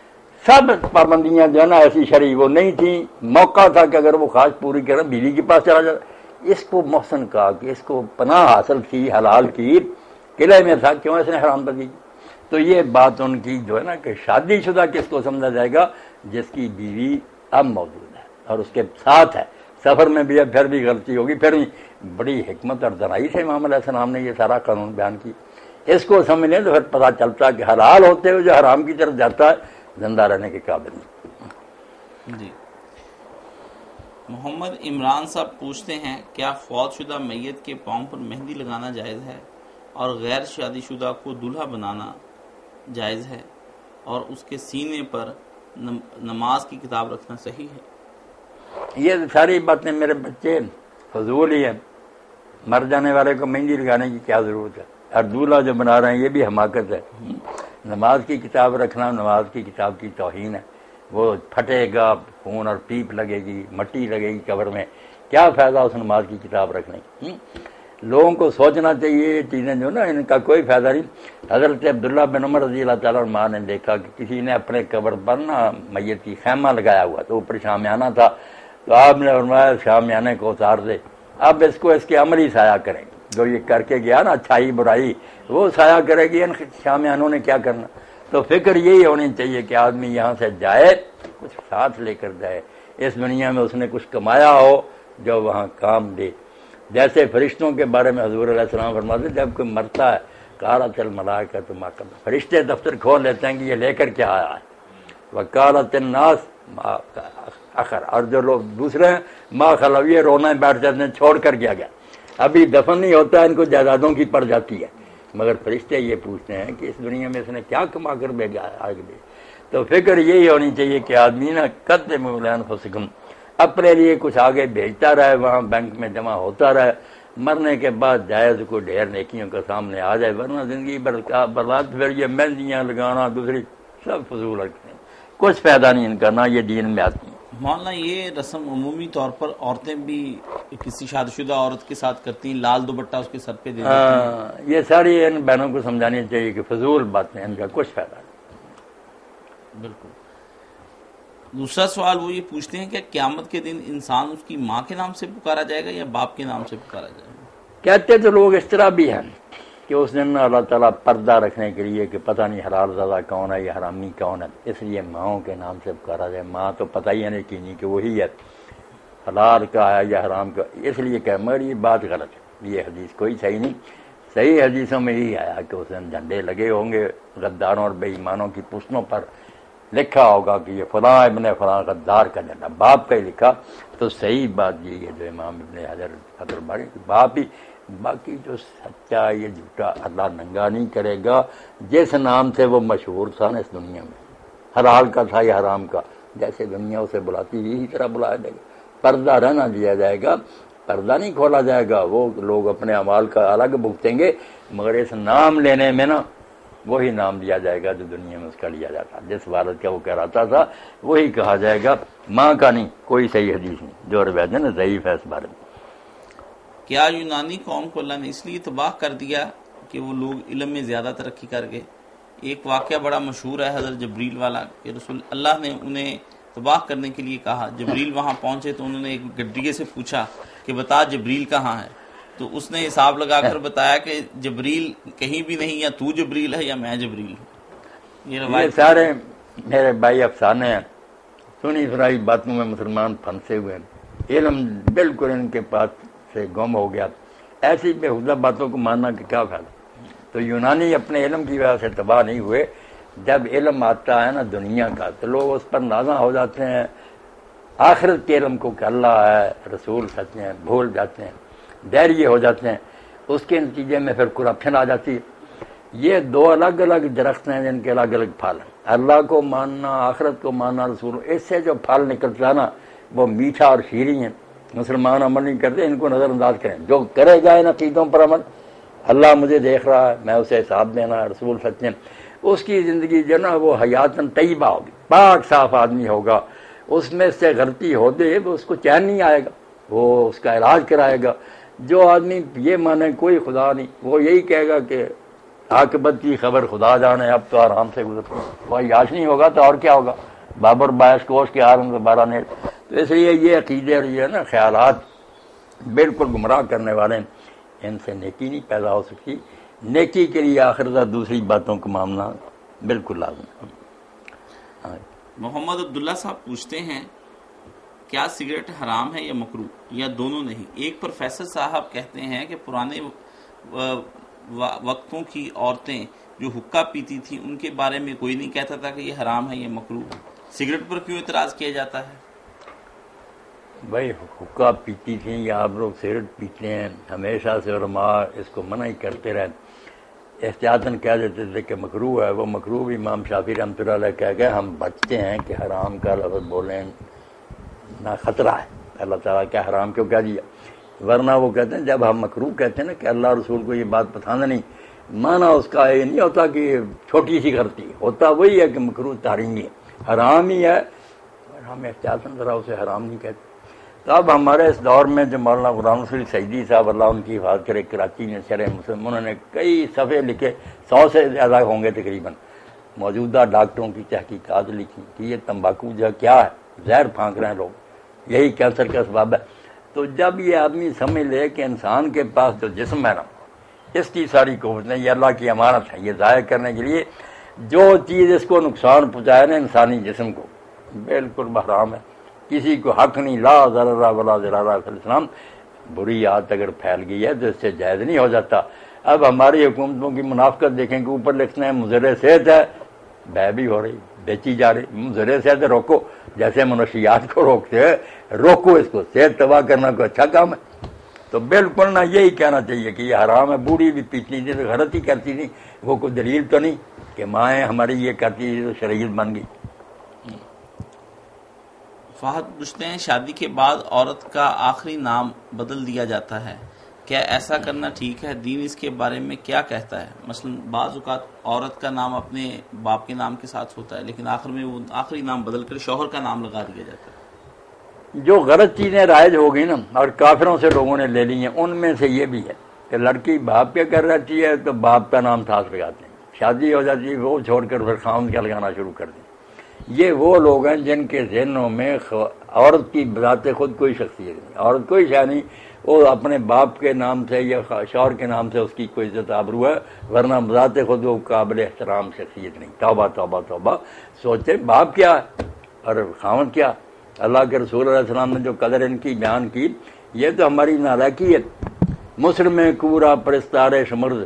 سب پابندیاں جو ہے نا ایسی شرعی وہ نہیں تھیں، موقع تھا کہ اگر وہ خواہش پوری کرے بیوی کے پاس چلا جاتا۔ اس کو محسن کہا کہ اس کو پناہ حاصل تھی حلال کی، قلعے میں تھا کیوں اس نے حرام کر دی؟ تو یہ بات ان کی جو ہے نا کہ شادی شدہ کس کو سمجھا جائے گا؟ جس کی بیوی اب موجود ہے اور اس کے ساتھ ہے، سفر میں بھی ہے پھر بھی غلطی ہوگی، پھر بھی بڑی حکمت اور دنائی سے امام علیہ السلام نے یہ سارا قانون بیان کی۔ اس کو سمجھ لیں تو پھر پتہ چلتا کہ حلال ہوتے ہوئے جو حرام کی طرف جاتا ہے زندہ رہنے کے قابل نہیں۔ جی محمد عمران صاحب پوچھتے ہیں کیا فوت شدہ میت کے پاؤں پر مہندی لگانا جائز ہے اور غیر شادی شدہ کو دلہا بنانا جائز ہے، اور اس کے سینے پر نماز کی کتاب رکھنا صحیح ہے؟ یہ ساری باتیں میرے بچے فضول ہی ہیں، مر جانے والے کو مہندی لگانے کی کیا ضرورت ہے، اور دولہا جو بنا رہے ہیں یہ بھی حماقت ہے۔ نماز کی کتاب رکھنا نماز کی کتاب کی توہین ہے، وہ پھٹے گا، خون اور پیپ لگے گی، مٹی لگے گی قبر میں، کیا فائدہ اس نماز کی کتاب رکھنے کی؟ لوگوں کو سوچنا چاہیے یہ چیزیں جو نا ان کا کوئی فائدہ نہیں۔ حضرت عبداللہ بن عمر رضی اللہ تعالیٰ عنہ نے دیکھا کہ کسی نے اپنے قبر پر نا میت کی خیمہ لگایا ہوا تو اوپر شامیانہ تھا، تو آپ نے فرمایا شامیانے کو اتار دے، اب اس کو اس کے عملی سایہ کریں، جو یہ کر کے گیا نا اچھائی برائی وہ سایہ کرے گی، ان شامیانوں نے کیا کرنا۔ تو فکر یہی ہونی چاہیے کہ آدمی یہاں سے جائے کچھ ساتھ لے کر جائے، اس دنیا میں اس نے کچھ کمایا ہو جو وہاں کام دے۔ جیسے فرشتوں کے بارے میں حضور علیہ السلام فرماتے جب کوئی مرتا ہے وقالت الملائکۃ ما قد، فرشتے دفتر کھول لیتے ہیں کہ یہ لے کر کیا آیا ہے. وقالت الناس ما اخر، اور جو لوگ دوسرے ہیں ما خلو، یہ رونا بیٹھ جاتے ہیں چھوڑ کر گیا گیا، ابھی دفن نہیں ہوتا ہے، ان کو جائیدادوں کی پڑ جاتی ہے. مگر فرشتے یہ پوچھتے ہیں کہ اس دنیا میں اس نے کیا کما کر بھیجا ہے آگے بھی. تو فکر یہی ہونی چاہیے کہ آدمی نا قدموا لانفسکم، اپنے لیے کچھ آگے بھیجتا رہے، وہاں بینک میں جمع ہوتا رہے، مرنے کے بعد جائز کو ڈھیر نیکیوں کا سامنے آ جائے، ورنہ زندگی برباد. پھر یہ مہندیاں لگانا دوسری سب فضول رکھتے ہیں، کچھ فائدہ نہیں ان کا، نہ یہ دین میں آتی ہیں. مولانا یہ رسم عمومی طور پر عورتیں بھی کسی شادی شدہ عورت کے ساتھ کرتی ہیں، لال دوپٹہ اس کے سر پہ دے دیتی ہیں. یہ ساری ان بہنوں کو سمجھانی چاہیے کہ فضول باتیں، ان کا کچھ فائدہ نہیں. بالکل. دوسرا سوال وہ یہ پوچھتے ہیں کہ قیامت کے دن انسان اس کی ماں کے نام سے پکارا جائے گا یا باپ کے نام سے پکارا جائے گا؟ کہتے تو لوگ اس طرح بھی ہیں کہ اس دن اللہ تعالیٰ پردہ رکھنے کے لیے کہ پتہ نہیں حلال زادہ کون ہے یا حرامی کون ہے، اس لیے ماؤں کے نام سے پکارا جائے. ماں تو پتہ ہی نہیں کی نہیں کہ وہی ہے، حلال کا ہے یا حرام کا، اس لیے کہ مگر یہ بات غلط ہے، یہ حدیث کوئی صحیح نہیں. صحیح حدیثوں میں یہی آیا کہ اس دن جھنڈے لگے ہوں گے غداروں اور بے ایمانوں کی پشتوں پر، لکھا ہوگا کہ یہ فلاں ابن فلاں غدار کا جھنڈا، باپ کا ہی لکھا. تو صحیح بات یہی ہے جو امام ابن حجر فتح الباری، باپ ہی، باقی جو سچا یہ جھوٹا اللہ ننگا نہیں کرے گا. جس نام سے وہ مشہور تھا نا اس دنیا میں، حلال کا تھا یا حرام کا، جیسے دنیا اسے بلاتی اسی طرح بلایا جائے گا. پردہ رہنا دیا جائے گا، پردہ نہیں کھولا جائے گا. وہ لوگ اپنے اعمال کا الگ بھگتیں گے، مگر اس نام لینے میں نا وہی نام دیا جائے گا جو دنیا میں اس کا لیا جاتا. جس والد کا وہ کہلاتا تھا وہی کہا جائے گا، ماں کا نہیں. کوئی صحیح حدیث نہیں، جو روایت ہے نا ضعیف ہے اس بارے میں. کیا یونانی قوم کو اللہ نے اس لیے تباہ کر دیا کہ وہ لوگ علم میں زیادہ ترقی کر گئے؟ ایک واقعہ بڑا مشہور ہے حضرت جبریل والا کہ رسول اللہ نے انہیں تباہ کرنے کے لیے کہا. جبریل وہاں پہنچے تو انہوں نے ایک گڈریے سے پوچھا کہ بتا جبریل کہاں ہے؟ تو اس نے حساب لگا کر بتایا کہ جبریل کہیں بھی نہیں، یا تو جبریل ہے یا میں جبریل ہوں. یہ روایت سارے میرے بھائی افسانے ہیں، سنی سنائی باتوں میں مسلمان پھنسے ہوئے ہیں، علم بالکل ان کے پاس سے گم ہو گیا. ایسی بےہودہ باتوں کو ماننا کہ کیا فائدہ. تو یونانی اپنے علم کی وجہ سے تباہ نہیں ہوئے. جب علم آتا ہے نا دنیا کا تو لوگ اس پر نازاں ہو جاتے ہیں، آخرت کے علم کو کہ اللہ ہے رسول سچ ہیں بھول جاتے ہیں، ڈیریے ہو جاتے ہیں. اس کے نتیجے میں پھر کرپشن آ جاتی ہے. یہ دو الگ الگ درخت ہیں جن کے الگ الگ پھل ہیں. اللہ کو ماننا، آخرت کو ماننا، رسول، اس سے جو پھل نکلتا ہے نا وہ میٹھا اور شیریں ہیں. مسلمان عمل نہیں کرتے، ان کو نظر انداز کریں. جو کرے گا ان عقیدوں پر عمل، اللہ مجھے دیکھ رہا ہے، میں اسے حساب دینا، رسول سچ ہیں، اس کی زندگی جو نا وہ حیاتاً طیبہ ہوگی، پاک صاف آدمی ہوگا. اس میں سے غلطی ہو دے تو اس کو چین نہیں آئے گا، وہ اس کا علاج کرائے گا. جو آدمی یہ مانے کوئی خدا نہیں، وہ یہی کہے گا کہ عاقبت کی خبر خدا جانے، اب تو آرام سے گزر، کوئی عیاش نہیں ہوگا تو اور کیا ہوگا. بابر باعث کوش کے آرم سے بارہ نے. تو اس لیے یہ عقیدے اور یہ نا خیالات بالکل گمراہ کرنے والے ہیں. ان سے نیکی نہیں پیدا ہو سکتی. نیکی کے لیے آخرت دوسری باتوں کو ماننا بالکل لازم ہے. محمد عبداللہ صاحب پوچھتے ہیں کیا سگریٹ حرام ہے یا مکروہ یا دونوں نہیں؟ ایک پروفیسر صاحب کہتے ہیں کہ پرانے وقتوں کی عورتیں جو حقہ پیتی تھیں ان کے بارے میں کوئی نہیں کہتا تھا کہ یہ حرام ہے یا مکروہ. سگریٹ پر کیوں اعتراض کیا جاتا ہے؟ بھائی حقہ پیتی تھیں یا آپ لوگ سگریٹ پیتے ہیں، ہمیشہ سے علماء اس کو منع ہی کرتے رہے. احتیاطاً کہہ دیتے تھے کہ مکروہ ہے. وہ مکروہ بھی امام شافعی رحمۃ اللہ علیہ کہہ گئے ہم بچتے ہیں کہ حرام کا لفظ بولیں نہ خطرہ ہے. اللہ تعالیٰ کیا حرام کیوں کہہ دیا؟ ورنہ وہ کہتے ہیں جب ہم مکروہ کہتے ہیں نا کہ اللہ رسول کو یہ بات پسند نہیں، مانا اس کا یہ نہیں ہوتا کہ چھوٹی سی غلطی ہوتا، وہی ہے کہ مکروہ تحریمی ہے، حرام ہی ہے. ہم احتیاطاً ذرا اسے حرام نہیں کہتے. تو اب ہمارے اس دور میں جو مولانا غلام رسول سعیدی صاحب اللہ ان کی حفاظت کرے کراچی میں شرح مسلم، انہوں نے کئی صفحے لکھے، سو سے زیادہ ہوں گے تقریباً، موجودہ ڈاکٹروں کی تحقیقات لکھی کہ یہ تمباکو جو کیا ہے، زہر پھانک رہے ہیں لوگ، یہی کینسر کا اسباب ہے. تو جب یہ آدمی سمجھ لے کہ انسان کے پاس جو جسم ہے نا اس کی ساری قوتیں یہ اللہ کی امانت ہے، یہ ضائع کرنے کے لیے جو چیز اس کو نقصان پہنچائے نا انسانی جسم کو بالکل حرام ہے. کسی کو حق نہیں، لا ضرر ولا ضرار فی الاسلام. بری عادت اگر پھیل گئی ہے تو اس سے جائز نہیں ہو جاتا. اب ہماری حکومتوں کی منافقت دیکھیں کہ اوپر لکھنا ہے مضر صحت ہے، بے بھی ہو رہی، بیچی جا رہی، مضر صحت روکو، جیسے منشیات کو روکتے ہیں روکو اس کو، صحت تباہ کرنا کوئی اچھا کام ہے؟ تو بالکل نہ یہی کہنا چاہیے کہ یہ حرام ہے۔ بوڑھی بھی پیچھلی تھی تو غلط ہی کرتی تھی، وہ کوئی دلیل تو نہیں کہ مائیں ہماری یہ کرتی تھی تو شریعت بن گئی۔ فہد پوچھتے ہیں شادی کے بعد عورت کا آخری نام بدل دیا جاتا ہے، کیا ایسا کرنا ٹھیک ہے؟ دین اس کے بارے میں کیا کہتا ہے؟ مثلا بعض اوقات عورت کا نام اپنے باپ کے نام کے ساتھ ہوتا ہے لیکن آخر میں وہ آخری نام بدل کر شوہر کا نام لگا دیا جاتا ہے۔ جو غلط چیزیں رائج ہو گئی نا اور کافروں سے لوگوں نے لے لی ہیں، ان میں سے یہ بھی ہے کہ لڑکی باپ کے کر رہتی ہے تو باپ کا نام ساتھ لگاتے ہیں، شادی ہو جاتی ہے وہ چھوڑ کر پھر خاوند کا لگانا شروع کر دیں۔ یہ وہ لوگ ہیں جن کے ذہنوں میں عورت کی بذات خود کوئی شخصیت نہیں، عورت کوئی شے نہیں، وہ اپنے باپ کے نام سے یا شوہر کے نام سے اس کی کوئی عزت آبرو ہے، ورنہ بذات خود وہ قابل احترام شخصیت نہیں۔ توبہ توبہ توبہ، سوچے باپ کیا ہے اور خاوند کیا۔ اللہ کے رسول علیہ السلام نے جو قدر ان کی بیان کی، یہ تو ہماری نالائکی ہے۔ مسلم کورا پرستار شمرد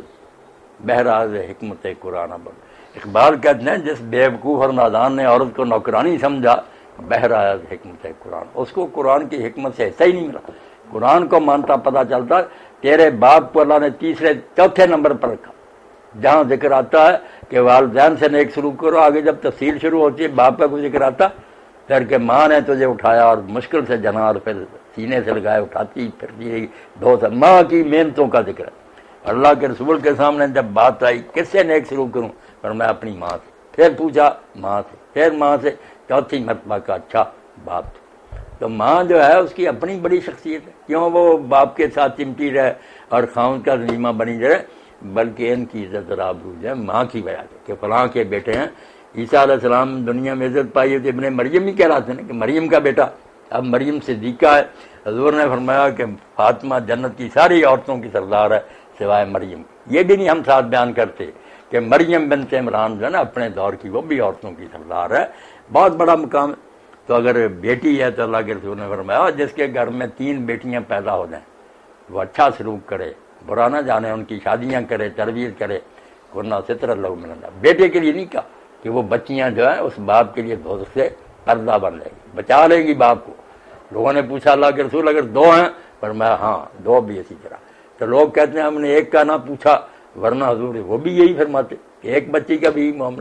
بہراز حکمت قرآن بل، اقبال کہتے ہیں جس بیوقوف اور نادان نے عورت کو نوکرانی سمجھا، بہراز حکمت قرآن، اس کو قرآن کی حکمت سے حصہ ہی نہیں ملا۔ قرآن کو مانتا پتہ چلتا تیرے باپ کو اللہ نے تیسرے چوتھے نمبر پر رکھا، جہاں ذکر آتا ہے کہ والدین سے نیک سلوک کرو، آگے جب تفصیل شروع ہوتی ہے باپ کا کوئی ذکر آتا پھر کہ ماں نے تجھے اٹھایا اور مشکل سے جنا اور پھر سینے سے لگائے اٹھاتی پھرتی رہی، دو سے ماں کی محنتوں کا ذکر ہے۔ اللہ کے رسول کے سامنے جب بات آئی کس سے نیک سلوک کروں، پر میں اپنی ماں سے، پھر پوچھا ماں سے، پھر ماں سے، چوتھی مرتبہ کا اچھا باپ سے۔ تو ماں جو ہے اس کی اپنی بڑی شخصیت ہے، کیوں وہ باپ کے ساتھ چمٹی رہے اور خاوند کا ذمہ بنی رہے، بلکہ ان کی عزت اور آبرو ہے ماں کی وجہ سے کہ فلاں کے بیٹے ہیں۔ عیسیٰ علیہ السلام دنیا میں عزت پائی ہے تو ابن مریم ہی کہلاتے ہیں کہ مریم کا بیٹا، اب مریم صدیقہ ہے۔ حضور نے فرمایا کہ فاطمہ جنت کی ساری عورتوں کی سردار ہے سوائے مریم۔ یہ بھی نہیں ہم ساتھ بیان کرتے کہ مریم بنت عمران جو ہے نا اپنے دور کی وہ بھی عورتوں کی سردار ہے، بہت بڑا مقام ہے۔ تو اگر بیٹی ہے تو اللہ کے رسول نے فرمایا جس کے گھر میں تین بیٹیاں پیدا ہو جائیں وہ اچھا سلوک کرے، برا نہ جانے، ان کی شادیاں کرے، تربیت کرے، ورنہ ستر اللہ من اللہ۔ بیٹے کے لیے نہیں کہا کہ وہ بچیاں جو ہیں اس باپ کے لیے دوزخ سے پردہ بن جائے گی، بچا لے گی باپ کو۔ لوگوں نے پوچھا اللہ کے رسول اگر دو ہیں، فرمایا ہاں دو بھی اسی طرح۔ تو لوگ کہتے ہیں ہم نے ایک کا نہ پوچھا، ورنہ حضور وہ بھی یہی فرماتے کہ ایک بچی کا بھی معاملہ۔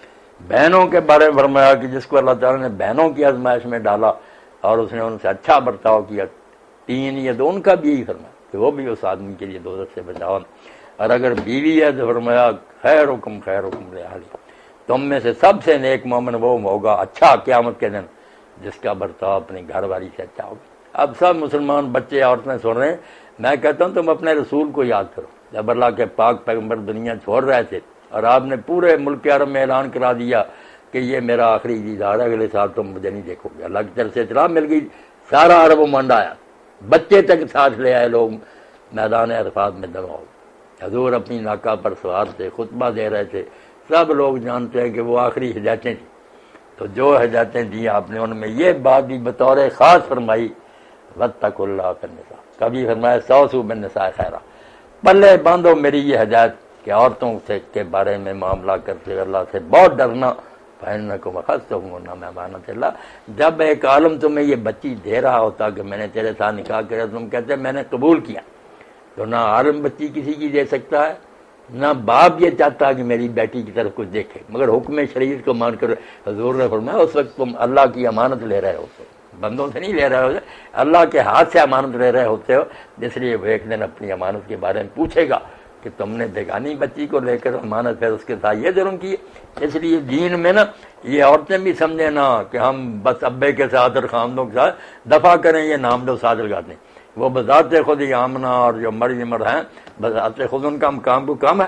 بہنوں کے بارے میں فرمایا کہ جس کو اللہ تعالیٰ نے بہنوں کی آزمائش میں ڈالا اور اس نے ان سے اچھا برتاؤ کیا، تین یا دو، ان کا بھی یہی فرمایا کہ وہ بھی اس آدمی کے لیے دوزخ سے بچاؤ۔ اور اگر بیوی ہے تو فرمایا خیر حکم خیر حکم لحالی، تم میں سے سب سے نیک مومن وہ ہوگا اچھا قیامت کے دن جس کا برتاؤ اپنی گھر والی سے اچھا ہوگا۔ اب سب مسلمان بچے عورتیں سن رہے ہیں، میں کہتا ہوں تم اپنے رسول کو یاد کرو۔ جب اللہ کے پاک پیغمبر دنیا چھوڑ رہے تھے اور آپ نے پورے ملک عرب میں اعلان کرا دیا کہ یہ میرا آخری دیدار ہے، اگلے سال تم مجھے نہیں دیکھو گے، اللہ کی طرف سے اطلاع مل گئی، سارا عرب و منڈ آیا، بچے تک ساتھ لے آئے لوگ، میدان عرفات میں جمع ہو۔ حضور اپنی ناکہ پر سوار تھے، خطبہ دے رہے تھے، سب لوگ جانتے ہیں کہ وہ آخری ہدایتیں تھیں۔ تو جو ہدایتیں دی آپ نے ان میں یہ بات بھی بطور خاص فرمائی واتقوا اللہ فی النساء، کبھی فرمایا سو سو بالنساء خیرا، پلے باندھو میری یہ ہدایت کہ عورتوں سے کے بارے میں معاملہ کرتے ہوئے اللہ سے بہت ڈرنا، فإنکم اخذتموہن بامانۃ اللہ۔ جب ایک عالم تمہیں یہ بچی دے رہا ہوتا کہ میں نے تیرے ساتھ نکاح کرا، تم کہتے میں نے قبول کیا، تو نہ عالم بچی کسی کی دے سکتا ہے، نہ باپ یہ چاہتا کہ میری بیٹی کی طرف کچھ دیکھے، مگر حکم شریعت کو مان کر حضور نے فرمایا اس وقت تم اللہ کی امانت لے رہے ہوتے، بندوں سے نہیں لے رہے ہوتے، اللہ کے ہاتھ سے امانت لے رہے ہوتے ہو، اس لیے وہ ایک دن اپنی امانت کے بارے میں پوچھے گا کہ تم نے بیگانی بچی کو لے کر امانت پھر اس کے ساتھ یہ ظلم کی۔ اس لیے دین میں نا یہ عورتیں بھی سمجھے نا کہ ہم بس ابے کے ساتھ اور خامدوں کے ساتھ دفاع کریں، یہ نام دو ساتھ لگاتے ہیں، وہ بذات خود ہی آمنہ اور جو مریم ہیں بذات خود ان کا مقام کو کم ہے،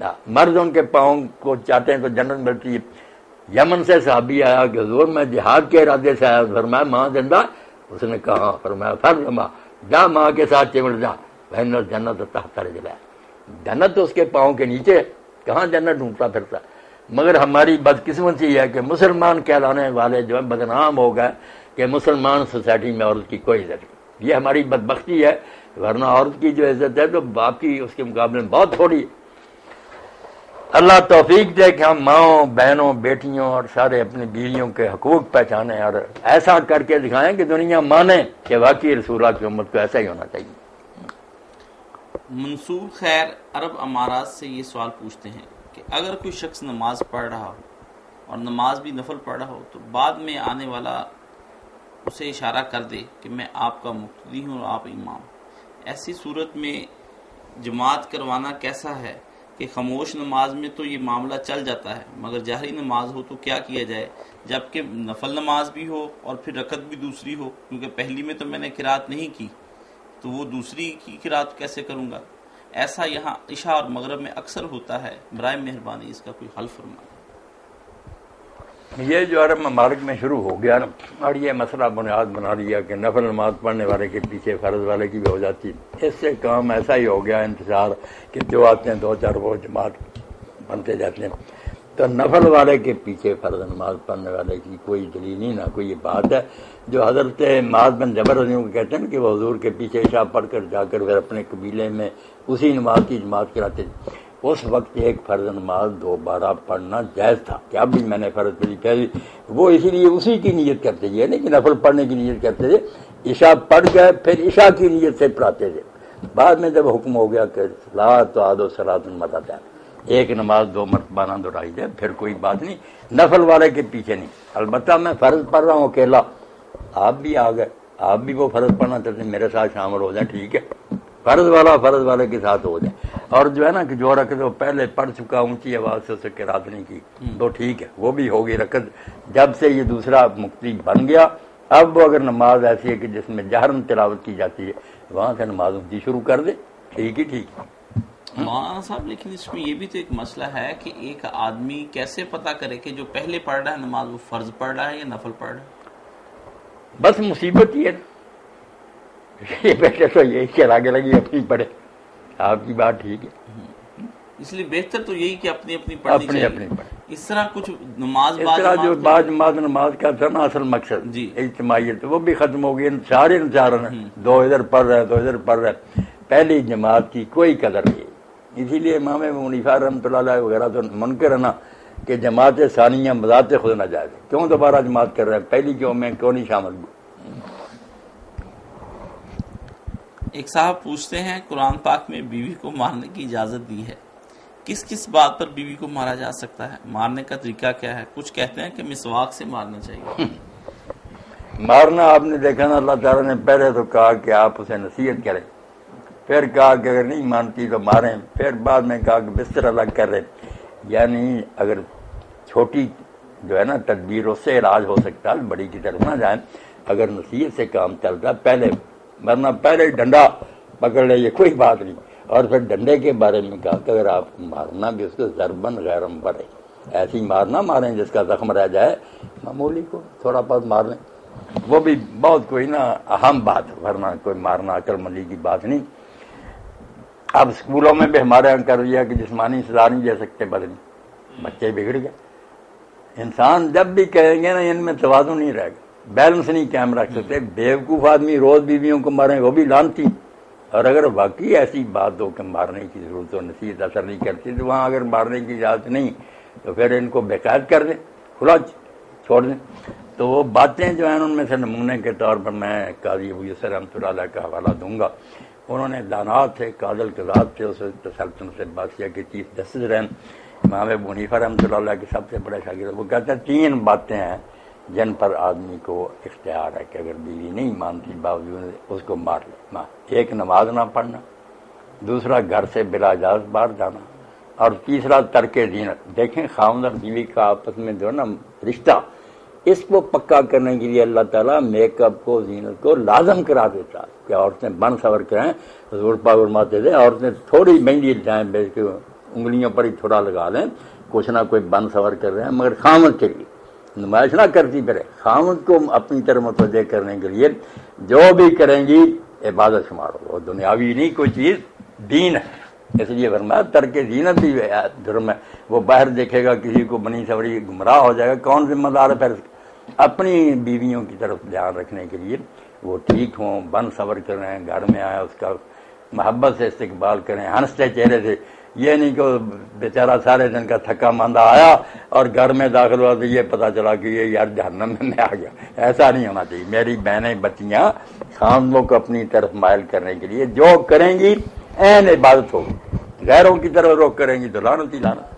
مرد ان کے پاؤں کو چاہتے ہیں تو جنت ملتی ہے۔ یمن سے صحابی آیا کہ حضور میں جہاد کے ارادے سے آیا، فرمایا ماں زندہ؟ اس نے کہا، فرمایا فرض ماں، جا ماں کے ساتھ چمٹ جا، بہن جنت تحت رجلہ، جنت تو اس کے پاؤں کے نیچے، کہاں جنت ڈھونڈتا پھرتا۔ مگر ہماری بدقسمتی یہ ہے کہ مسلمان کہلانے والے جو ہے بدنام ہو گئے کہ مسلمان سوسائٹی میں عورت کی کوئی عزت نہیں۔ یہ ہماری بدبختی ہے ورنہ عورت کی جو عزت ہے تو باقی اس کے مقابلے میں بہت تھوڑی ہے۔ اللہ توفیق دے کہ ہم ماؤں بہنوں بیٹیوں اور سارے اپنی بیویوں کے حقوق پہچانیں اور ایسا کر کے دکھائیں کہ دنیا مانے کہ واقعی رسول اللہ کی امت کو ایسا ہی ہونا چاہیے۔ منصور خیر عرب امارات سے یہ سوال پوچھتے ہیں کہ اگر کوئی شخص نماز پڑھ رہا ہو اور نماز بھی نفل پڑھ رہا ہو تو بعد میں آنے والا اسے اشارہ کر دے کہ میں آپ کا مقتدی ہوں اور آپ امام، ایسی صورت میں جماعت کروانا کیسا ہے کہ خاموش نماز میں تو یہ معاملہ چل جاتا ہے مگر جہری نماز ہو تو کیا کیا جائے، جبکہ نفل نماز بھی ہو اور پھر رکعت بھی دوسری ہو، کیونکہ پہلی میں تو میں نے قرات نہیں کی تو وہ دوسری کی قرات کیسے کروں گا؟ ایسا یہاں عشاء اور مغرب میں اکثر ہوتا ہے، برائے مہربانی اس کا کوئی حل فرمائیں۔ یہ جو عرب ممالک میں شروع ہو گیا نا، اور یہ مسئلہ بنیاد بنا لیا کہ نفل نماز پڑھنے والے کے پیچھے فرض والے کی بھی ہو جاتی، اس سے کام ایسا ہی ہو گیا انتظار کہ جو آتے ہیں دو چار وہ جماعت بنتے جاتے ہیں، تو نفل والے کے پیچھے فرض نماز پڑھنے والے کی کوئی دلیل نہیں، نہ کوئی یہ بات ہے جو حضرت معاذ بن جبل رضی اللہ عنہ کہتے ہیں کہ وہ حضور کے پیچھے عشاء پڑھ کر جا کر پھر اپنے قبیلے میں اسی نماز کی جماعت کراتے تھے۔ اس وقت ایک فرض نماز دوبارہ پڑھنا جائز تھا کہ اب بھی میں نے فرض پڑھی پہلی، وہ اسی لیے اسی کی نیت کرتے تھے، نہیں کہ نفل پڑھنے کی نیت کرتے تھے، عشاء پڑھ گئے پھر عشاء کی نیت سے پڑھاتے تھے۔ بعد میں جب حکم ہو گیا کہ لا تو آدو صلاۃ متعدہ، ایک نماز دو مرتبہ نہ دہرائی جائے، پھر کوئی بات نہیں، نفل والے کے پیچھے نہیں۔ البتہ میں فرض پڑھ رہا ہوں اکیلا، آپ بھی آ گئے، آپ بھی وہ فرض پڑھنا چاہتے ہیں میرے ساتھ شامل ہو جائیں، ٹھیک ہے، فرض والا فرض والے کے ساتھ ہو جائے، اور جو ہے نا کہ جو رکعت وہ پہلے پڑھ چکا اونچی آواز سے اسے قرات نہیں کی تو ٹھیک ہے، وہ بھی ہوگی رکعت۔ جب سے یہ دوسرا مقتدی بن گیا، اب وہ اگر نماز ایسی ہے کہ جس میں جہرن تلاوت کی جاتی ہے وہاں سے نماز اونچی شروع کر دے، ٹھیک ہی ٹھیک۔ مولانا صاحب لیکن اس میں یہ بھی تو ایک مسئلہ ہے کہ ایک آدمی کیسے پتہ کرے کہ جو پہلے پڑھ رہا ہے نماز وہ فرض پڑھ رہا ہے یا نفل پڑھ رہا ہے؟ بس مصیبت ہی ہے یہ بیٹے تو یہی کہ آگے لگی اپنی پڑھے، آپ کی بات ٹھیک ہے، اس لیے بہتر تو یہی کہ اپنی اپنی پڑھنی اپنی چاہیے۔ اپنی پڑھے، اس طرح کچھ نماز اس طرح جو بعض نماز نماز کا تھا نا اصل مقصد جی اجتماعیت وہ بھی ختم ہو گئی، سارے نچارن دو ادھر پڑھ رہے دو ادھر پڑھ رہے، پہلی جماعت کی کوئی قدر نہیں۔ اسی لیے امام ابو حنیفہ رحمۃ اللہ علیہ وغیرہ تو منکر ہے نا کہ جماعت ثانیہ بذات خود نہ جائے، کیوں دوبارہ جماعت کر رہے ہیں، پہلی کیوں میں کیوں نہیں شامل ہوں۔ ایک صاحب پوچھتے ہیں قرآن پاک میں بیوی کو مارنے کی اجازت دی ہے، کس کس بات پر بیوی کو مارا جا سکتا ہے، مارنے کا طریقہ کیا ہے؟ کچھ کہتے ہیں کہ مسواک سے مارنا چاہیے۔ مارنا آپ نے دیکھا نا اللہ تعالیٰ نے پہلے تو کہا کہ آپ اسے نصیحت کریں، پھر کہا کہ اگر نہیں مانتی تو ماریں، پھر بعد میں کہا کہ بستر الگ کر رہے، یعنی اگر چھوٹی جو ہے نا تدبیر اس سے علاج ہو سکتا ہے، بڑی کی طرف نہ جائیں، اگر نصیحت سے کام چلتا ہے پہلے، ورنہ پہلے ڈنڈا پکڑ لے یہ کوئی بات نہیں، اور پھر ڈنڈے کے بارے میں کہا کہ اگر آپ مارنا بھی اس کو ضربن غیرم پڑے، ایسی مارنا ماریں جس کا زخم رہ جائے، معمولی کو تھوڑا بہت مار لیں، وہ بھی بہت کوئی نا اہم بات، ورنہ کوئی مارنا عقل مندی کی بات نہیں۔ اب اسکولوں میں بھی ہمارے یہاں کر دیا کہ جسمانی سزا نہیں دے سکتے بدنی، بچے بگڑ گئے۔ انسان جب بھی کہیں گے نا ان میں توازن نہیں رہے گا، بیلنس نہیں قائم رکھ سکتے، بیوقوف آدمی روز بیویوں کو ماریں وہ بھی لانتی، اور اگر واقعی ایسی بات ہو کہ مارنے کی ضرورت ہو، نصیحت اثر نہیں کرتی، تو وہاں اگر مارنے کی اجازت نہیں تو پھر ان کو بقید کر دیں، کھلا چھوڑ دیں۔ تو وہ باتیں جو ہیں ان میں سے نمونے کے طور پر میں قاضی ابو یوسف رحمۃ اللہ علیہ کا حوالہ دوں گا، انہوں نے دانات تھے، قاضل قضات تھے، اس سلطنت سے بادشاہ کے چیف جسٹس رہے، امام ابو حنیفہ رحمۃ اللہ علیہ کے سب سے بڑے شاگرد، وہ کہتے ہیں تین باتیں ہیں جن پر آدمی کو اختیار ہے کہ اگر بیوی نہیں مانتی باوجود اس کو مار لے، ایک نماز نہ پڑھنا، دوسرا گھر سے بلا اجازت باہر جانا، اور تیسرا ترک زینت۔ دیکھیں خاوند اور بیوی کا آپس میں جو ہے نا رشتہ، اس کو پکا کرنے کے لیے اللہ تعالیٰ میک اپ کو زینت کو لازم کرا دیتا کہ عورتیں بن سور کریں، حضور پاک فرماتے تھے عورتیں تھوڑی مہنگی جائیں بیچ کے انگلیوں پر ہی تھوڑا لگا لیں، کچھ نہ کوئی بن سور کر رہے ہیں، مگر خاوند کے لیے نمائش نہ کرتی پھرے، خاوند کو اپنی طرف متوجہ کرنے کے لیے جو بھی کریں گی عبادت شمار ہو، وہ دنیاوی نہیں کوئی چیز دین ہے، اس لیے فرمایا ترک زینت بھی جرم ہے۔ وہ باہر دیکھے گا کسی کو بنی سوری گمراہ ہو جائے گا، کون ذمہ دار ہے؟ پھر اپنی بیویوں کی طرف دھیان رکھنے کے لیے وہ ٹھیک ہوں، بن سور کر رہے ہیں، گھر میں آیا اس کا محبت سے استقبال کریں، ہنستے چہرے سے. یہ نہیں کہ بیچارہ سارے دن کا تھکا ماندہ آیا اور گھر میں داخل ہوا تو یہ پتا چلا کہ یہ یار جہنم میں آ گیا. ایسا نہیں ہونا چاہیے. میری بہنیں بچیاں خاندوں کو اپنی طرف مائل کرنے کے لیے جو کریں گی عین عبادت ہوگی، غیروں کی طرف رخ کریں گی تو لعنت ہی لعنت.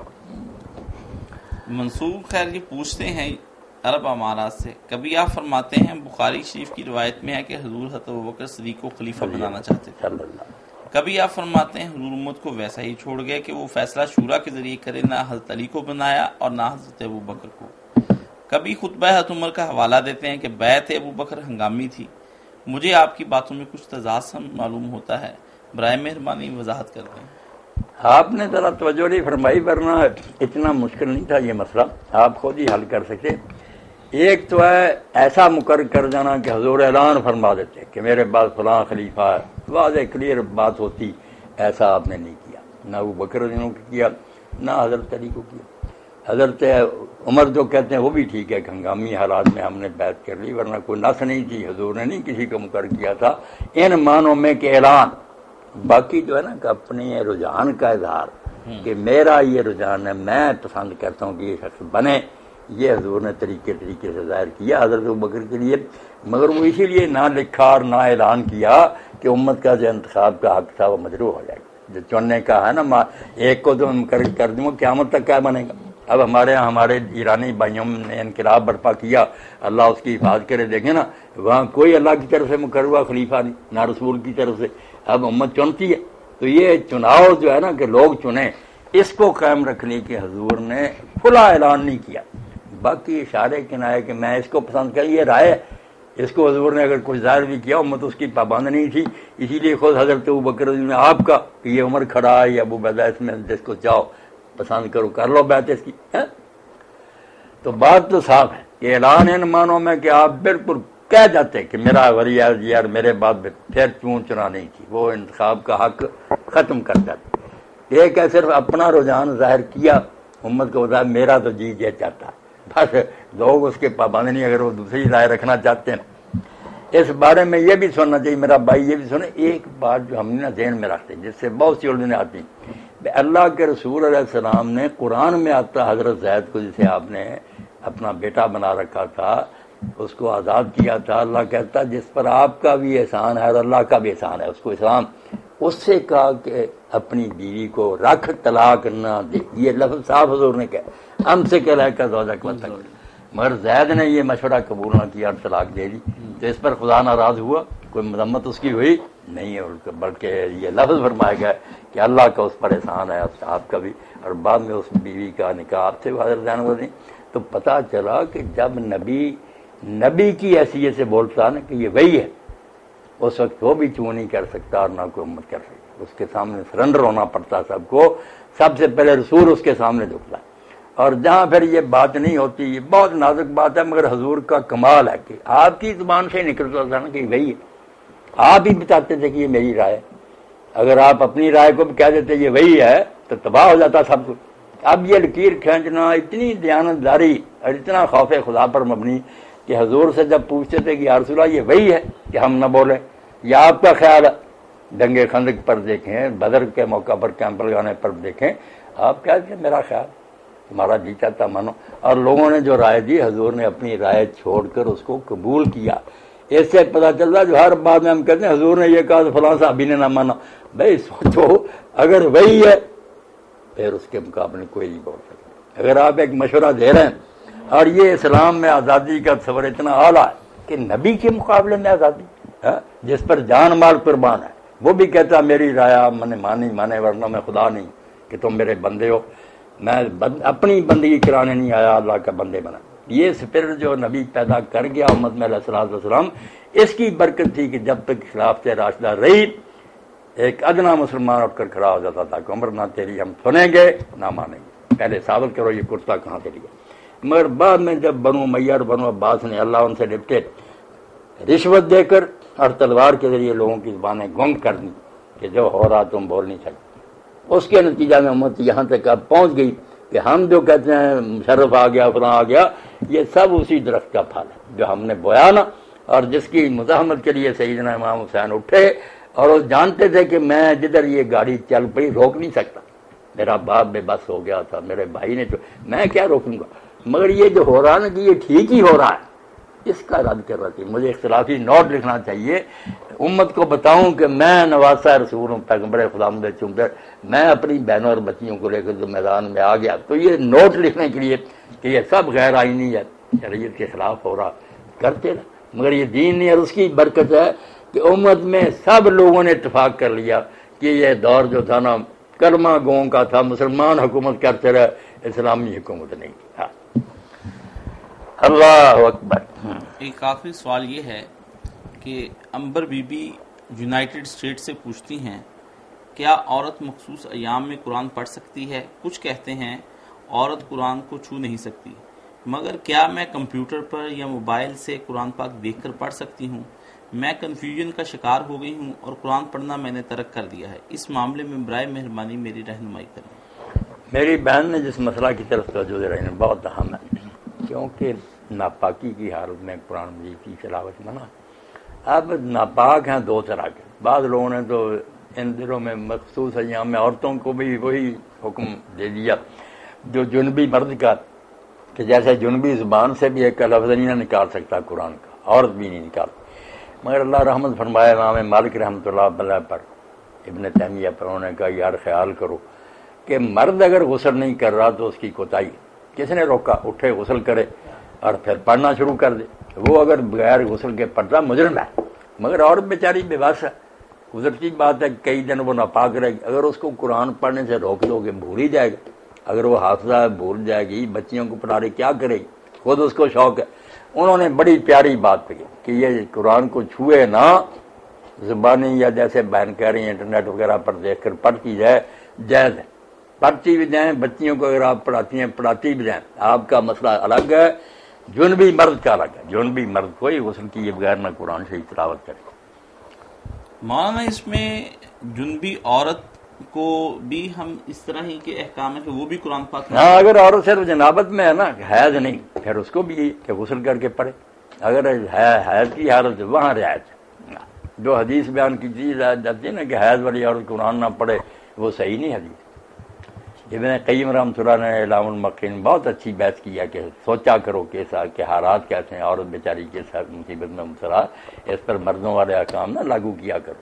منصور خیر یہ پوچھتے ہیں عرب امارات سے، کبھی آپ فرماتے ہیں بخاری شریف کی روایت میں ہے کہ حضور حضرت ابوبکر صدیق کو خلیفہ بنانا چاہتے تھے، کبھی آپ فرماتے ہیں حضور امت کو ویسا ہی چھوڑ گئے کہ وہ فیصلہ شورا کے ذریعے کرے، نہ حضرت علی کو بنایا اور نہ حضرت ابوبکر کو. کبھی خطبہ حضرت عمر کا حوالہ دیتے ہیں کہ بیعت ابوبکر ہنگامی تھی. مجھے آپ کی باتوں میں کچھ تضاد سا معلوم ہوتا ہے، برائے مہربانی وضاحت کر دیں. آپ نے ذرا توجہ نہیں فرمائی، ورنہ اتنا مشکل نہیں تھا یہ مسئلہ، آپ خود ہی حل کر سکتے. ایک تو ہے ایسا مقرر کر جانا کہ حضور اعلان فرما دیتے کہ میرے بعد فلاں خلیفہ ہے، واضح کلیئر بات ہوتی. ایسا آپ نے نہیں کیا، نہ ابو بکر رضی اللہ عنہ کو کیا، نہ حضرت علی کو کیا. حضرت عمر جو کہتے ہیں وہ بھی ٹھیک ہے کہ ہنگامی حالات میں ہم نے بیعت کر لی، ورنہ کوئی نس نہیں تھی، حضور نے نہیں کسی کو مقرر کیا تھا ان معنوں میں کہ اعلان. باقی جو ہے نا کہ اپنی رجحان کا اظہار کہ میرا یہ رجحان ہے، میں پسند کرتا ہوں کہ یہ شخص بنے، یہ حضور نے طریقے طریقے سے ظاہر کیا حضرت ابوبکر کے لیے، مگر وہ اسی لیے نہ لکھا اور نہ اعلان کیا کہ امت کا جو انتخاب کا حق تھا وہ مجروح ہو جائے گا. جو چننے کا ہے نا، ایک کو تو مقرر کر دوں قیامت تک کیا بنے گا. اب ہمارے یہاں ہمارے ایرانی بھائیوں نے انقلاب برپا کیا، اللہ اس کی حفاظت کرے. دیکھیں نا وہاں کوئی اللہ کی طرف سے مقرر ہوا خلیفہ نہیں، نہ رسول کی طرف سے. اب امت چنتی ہے تو یہ چناؤ جو ہے نا کہ لوگ چنیں، اس کو قائم رکھنے کے حضور نے کھلا اعلان نہیں کیا. باقی اشارے کنائے کہ میں اس کو پسند کر، یہ رائے اس کو حضور نے اگر کچھ ظاہر بھی کیا امت اس کی پابند نہیں تھی. اسی لیے خود حضرت ابوبکر نے آپ کا کہ یہ عمر کھڑا ہے یا ابو عبیدہ، اس میں جس کو چاہو پسند کرو کر لو بیعت اس کی. تو بات تو صاف ہے کہ اعلان ان معنوں میں کہ آپ بالکل کہہ جاتے کہ میرا ولی یار میرے بعد پھر چون چنا نہیں تھی، وہ انتخاب کا حق ختم کر جاتے. ایک ہے صرف اپنا رجحان ظاہر کیا امت کو بتایا میرا تو جی یہ چاہتا ہے، بس لوگ اس کے پابند نہیں. اگر وہ دوسری رائے رکھنا چاہتے ہیں اس بارے میں یہ بھی سننا چاہیے، میرا بھائی یہ بھی سنے. ایک بات جو ہم نے ذہن میں رکھتے جس سے بہت سی الجھنیں آتی ہیں، اللہ کے رسول علیہ السلام نے قرآن میں آتا حضرت زید کو جسے آپ نے اپنا بیٹا بنا رکھا تھا، اس کو آزاد کیا تھا. اللہ کہتا جس پر آپ کا بھی احسان ہے اور اللہ کا بھی احسان ہے اس کو اسلام. اس سے کہا کہ اپنی بیوی کو رکھ طلاق نہ دے، یہ لفظ صاف حضور نے کہا ہم سے کہہ کا زوجک مت تک. مگر زید نے یہ مشورہ قبول نہ کیا اور طلاق دے دی. تو اس پر خدا ناراض ہوا؟ کوئی مذمت اس کی ہوئی نہیں ہے، بلکہ یہ لفظ فرمایا گیا کہ اللہ کا اس پر احسان ہے آپ کا بھی. اور بعد میں اس بیوی کا نکاح آپ سے حضرت زینب نے. تو پتہ چلا کہ جب نبی نبی کی حیثیت سے بولتا نا کہ یہ وہی ہے، اس وقت وہ بھی چون نہیں کر سکتا اور نہ کوئی امت کر سکتی. اس کے سامنے سرنڈر ہونا پڑتا سب کو. سب سے پہلے رسول اس کے سامنے جھکتا ہے. اور جہاں پھر یہ بات نہیں ہوتی، یہ بہت نازک بات ہے، مگر حضور کا کمال ہے کہ آپ کی زبان سے نکلتا تھا نا کہ وہی ہے. آپ ہی بتاتے تھے کہ یہ میری رائے. اگر آپ اپنی رائے کو بھی کہہ دیتے یہ وہی ہے تو تباہ ہو جاتا سب کچھ. اب یہ لکیر کھینچنا اتنی دیانت داری اور اتنا خوف خدا پر مبنی کہ حضور سے جب پوچھتے تھے کہ یا رسول اللہ یہ وہی ہے کہ ہم نہ بولیں، یا آپ کا خیال ہے؟ دنگے خندق پر دیکھیں، بدر کے موقع پر کیمپ لگانے پر دیکھیں، آپ کہتے ہیں میرا خیال، تمہارا جی چاہتا مانو. اور لوگوں نے جو رائے دی حضور نے اپنی رائے چھوڑ کر اس کو قبول کیا. اس سے پتہ چلتا جو ہر بات میں ہم کہتے ہیں حضور نے یہ کہا تو فلاں صحابی نے نہ مانا. بھائی سوچو اگر وہی ہے پھر اس کے مقابلے کوئی نہیں بول سکتا. اگر آپ ایک مشورہ دے رہے ہیں اور یہ اسلام میں آزادی کا تصور اتنا اعلیٰ ہے کہ نبی کے مقابلے میں آزادی جس پر جان مال قربان ہے، وہ بھی کہتا میری رائے میں نے مانی مانے ورنہ میں خدا نہیں کہ تم میرے بندے ہو، میں اپنی بندگی کرانے نہیں آیا، اللہ کا بندے بنا. یہ اسپرٹ جو نبی پیدا کر گیا امت میں علیہ الصلوۃ والسلام، اس کی برکت تھی کہ جب تک خلافت راشدہ رہی ایک ادنا مسلمان اٹھ کر کھڑا ہو جاتا تھا کہ عمر نہ تیری ہم سنیں گے نہ مانیں گے، پہلے ثابت کرو یہ کرتا کہاں سے لیا. مگر بعد میں جب بنو امیہ اور بنو عباس نے اللہ ان سے نپٹے، رشوت دے کر اور تلوار کے ذریعے لوگوں کی زبانیں گنگ کر دی کہ جو ہو رہا تم بول نہیں سکتے. اس کے نتیجہ میں امت یہاں تک اب پہنچ گئی کہ ہم جو کہتے ہیں مشرف آ گیا فلاں آ گیا، یہ سب اسی درخت کا پھل ہے جو ہم نے بویا نا، اور جس کی مزاحمت کے لیے سیدنا امام حسین اٹھے اور وہ جانتے تھے کہ میں جدھر یہ گاڑی چل پئی روک نہیں سکتا، میرا باپ بے بس ہو گیا تھا، میرے بھائی نے تو میں کیا روکوں گا، مگر یہ جو ہو رہا نا کہ یہ ٹھیک ہی ہو رہا ہے، اس کا رد کر رہا تھی. مجھے اختلافی نوٹ لکھنا چاہیے، امت کو بتاؤں کہ میں نواسہ رسول ہوں، پیغمبر خدا مجھے چونکہ میں اپنی بہنوں اور بچیوں کو لے کر جو میدان میں آ گیا تو یہ نوٹ لکھنے کے لیے کہ یہ سب غیر آئینی ہے، شریعت کے خلاف ہو رہا کرتے نا، مگر یہ دین نہیں. اور اس کی برکت ہے کہ امت میں سب لوگوں نے اتفاق کر لیا کہ یہ دور جو تھا نا کلمہ گوں کا تھا، مسلمان حکومت کرتے رہے، اسلامی حکومت نہیں کی. ہاں اللہ اکبر. ایک آخری سوال یہ ہے کہ امبر بی بی یونائٹڈ اسٹیٹ سے پوچھتی ہیں کیا عورت مخصوص ایام میں قرآن پڑھ سکتی ہے؟ کچھ کہتے ہیں عورت قرآن کو چھو نہیں سکتی، مگر کیا میں کمپیوٹر پر یا موبائل سے قرآن پاک دیکھ کر پڑھ سکتی ہوں؟ میں کنفیوژن کا شکار ہو گئی ہوں اور قرآن پڑھنا میں نے ترک کر دیا ہے، اس معاملے میں برائے مہربانی میری رہنمائی کریں. میری بہن نے جس مسئلہ کی طرف توجہ دے رہی ہیں بہت اہم ہے، کیونکہ ناپاکی کی حالت میں قرآن مجید کی تلاوت منع. اب ناپاک ہیں دو طرح کے، بعض لوگوں نے تو ان دنوں میں مخصوص ایام میں عورتوں کو بھی وہی حکم دے دیا جو جنبی مرد کا، کہ جیسے جنبی زبان سے بھی ایک لفظ نہیں نکال سکتا قرآن کا، عورت بھی نہیں نکال. مگر اللہ رحمت فرمائے امام مالک رحمۃ اللہ علیہ پر، ابن تیمیہ پر، انہوں نے کہا یار خیال کرو کہ مرد اگر غسل نہیں کر رہا تو اس کی کوتاہی، کس نے روکا؟ اٹھے غسل کرے اور پھر پڑھنا شروع کر دے. وہ اگر بغیر غسل کے پڑھتا مجرم ہے، مگر عورت بیچاری بے بس ہے، گزرتی بات ہے کئی دن وہ ناپاک رہے گی. اگر اس کو قرآن پڑھنے سے روک دو گے بھول ہی جائے گا، اگر وہ حافظہ بھول جائے گی، بچیوں کو پڑھا رہی کیا کرے گی، خود اس کو شوق ہے. انہوں نے بڑی پیاری بات کہی کہ یہ قرآن کو چھوئے نہ، زبانی یا جیسے بہن کہہ رہی ہیں انٹرنیٹ وغیرہ پر دیکھ کر پڑھتی جائے، جائز ہے، پڑھتی بھی جائیں. بچیوں کو اگر آپ پڑھاتی ہیں پڑھاتی بھی جائیں، آپ کا مسئلہ الگ ہے، جنبی مرد کا الگ ہے. جنبی مرد کوئی غسل کیے بغیر نہ قرآن سے تلاوت کرے. مولانا اس میں جنبی عورت کو بھی ہم اس طرح ہی کے احکام ہے کہ وہ بھی قرآن پاک؟ ہاں، اگر عورت صرف جنابت میں ہے نا، حیض نہیں، پھر اس کو بھی کہ غسل کر کے پڑھے. اگر ہے حیض کی حالت وہاں رعایت، جو حدیث بیان کی چیز جاتی ہے نا کہ حیض والی عورت قرآن نہ پڑھے، وہ صحیح نہیں حدیث. ابن قیم رحمۃ اللہ نے اعلام الموقعین بہت اچھی بحث کیا کہ سوچا کرو کہ کے حالات کیسے ہیں، عورت بیچاری کے ساتھ مصیبت میں مبتلا، اس پر مردوں والے احکام نہ لاگو کیا کرو.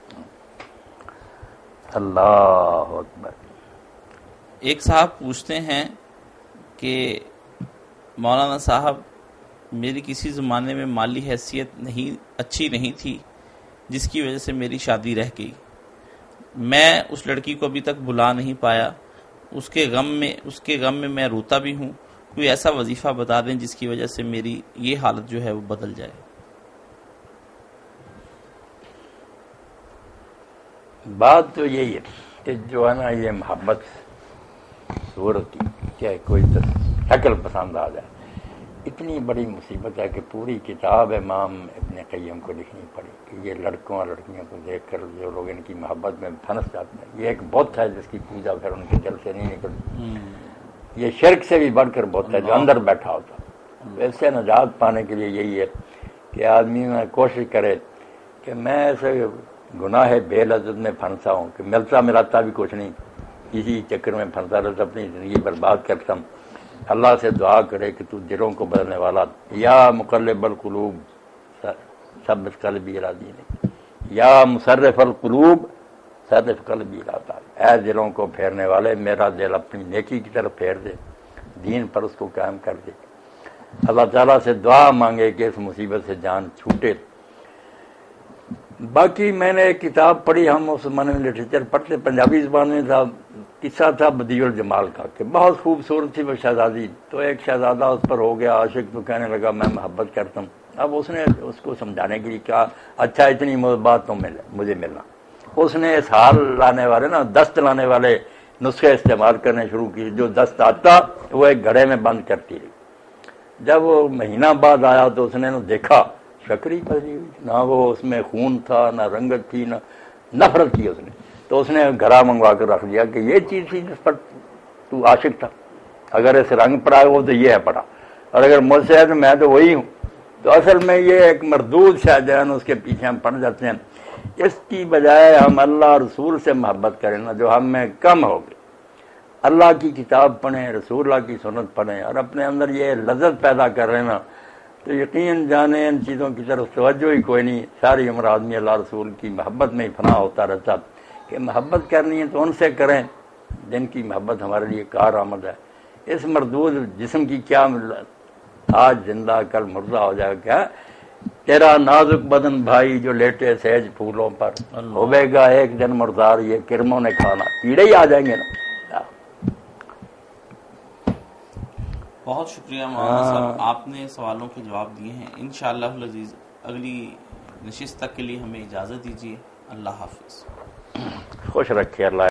اللہ اکبر. ایک صاحب پوچھتے ہیں کہ مولانا صاحب میری کسی زمانے میں مالی حیثیت نہیں اچھی نہیں تھی جس کی وجہ سے میری شادی رہ گئی. میں اس لڑکی کو ابھی تک بلا نہیں پایا، اس کے غم میں اس کے غم میں میں روتا بھی ہوں. کوئی ایسا وظیفہ بتا دیں جس کی وجہ سے میری یہ حالت جو ہے وہ بدل جائے. بات تو یہی ہے کہ جو ہے نا یہ محبت صورت کی کہ کوئی شکل پسند آ جائے، اتنی بڑی مصیبت ہے کہ پوری کتاب امام ابن قیم کو لکھنی پڑی کہ یہ لڑکوں اور لڑکیوں کو دیکھ کر جو لوگ ان کی محبت میں پھنس جاتے ہیں. یہ ایک بت ہے جس کی پوجا پھر ان کے دل سے نہیں نکلتی. یہ شرک سے بھی بڑھ کر بت ہے جو اندر بیٹھا ہوتا. اس سے نجات پانے کے لیے یہی ہے کہ آدمی میں کوشش کرے کہ میں ایسے گناہ بے لذت میں پھنسا ہوں کہ ملتا ملاتا بھی کچھ نہیں، اسی چکر میں پھنسا رہتا، اپنی زندگی برباد کرتا ہوں. اللہ سے دعا کرے کہ تو دلوں کو بدلنے والا، یا مقلب القلوب ثبت قلبی الی دینک، یا مصرف القلوب صرف قلبی الی طاعتک. اے دلوں کو پھیرنے والے میرا دل اپنی نیکی کی طرف پھیر دے، دین پر اس کو قائم کر دے. اللہ تعالیٰ سے دعا مانگے کہ اس مصیبت سے جان چھوٹے. باقی میں نے ایک کتاب پڑھی، ہم اس زمانے میں لٹریچر پڑھتے، پنجابی زبان میں تھا، قصہ تھا بدیع الجمال کا کہ بہت خوبصورت تھی وہ شہزادی. تو ایک شہزادہ اس پر ہو گیا عاشق، تو کہنے لگا میں محبت کرتا ہوں. اب اس نے اس کو سمجھانے کے لیے کہا اچھا اتنی بات تو مجھے ملنا. اس نے اس حال لانے والے نا دست لانے والے نسخے استعمال کرنے شروع کی. جو دست آتا وہ ایک گھڑے میں بند کرتی رہی. جب وہ مہینہ بعد آیا تو اس نے دیکھا شکری بدلی ہوئی، نہ وہ اس میں خون تھا، نہ رنگت تھی، نہ نفرت کی. اس نے تو اس نے گھڑا منگوا کر رکھ دیا کہ یہ چیز تھی جس پر تو عاشق تھا، اگر اس رنگ پر آئے وہ تو یہ ہے پڑا، اور اگر مجھ سے ہے تو میں تو وہی ہوں. تو اصل میں یہ ایک مردود شاہجہان اس کے پیچھے ہم پڑ جاتے ہیں. اس کی بجائے ہم اللہ رسول سے محبت کریں نا جو ہم میں کم ہوگی، اللہ کی کتاب پڑھیں، رسول اللہ کی سنت پڑھیں اور اپنے اندر یہ لذت پیدا کر رہے نا، تو یقین جانیں ان چیزوں کی طرف توجہ ہی کوئی نہیں، ساری عمر آدمی اللہ رسول کی محبت میں ہی فنا ہوتا رہتا کہ محبت کرنی ہے تو ان سے کریں جن کی محبت ہمارے لیے کارآمد ہے۔ اس مردود جسم کی کیا آج زندہ کل مردہ ہو جائے گا، کیا تیرا نازک بدن بھائی جو لیٹے سیج پھولوں پر، ہوے گا ایک دن مردار یہ کرموں نے کھانا، کیڑے ہی آ جائیں گے نا۔ بہت شکریہ مولانا صاحب، آپ نے سوالوں کے جواب دیے ہیں۔ انشاءاللہ العزیز اگلی نشست تک کے لیے ہمیں اجازت دیجیے۔ اللہ حافظ۔ خوش رکھے اللہ۔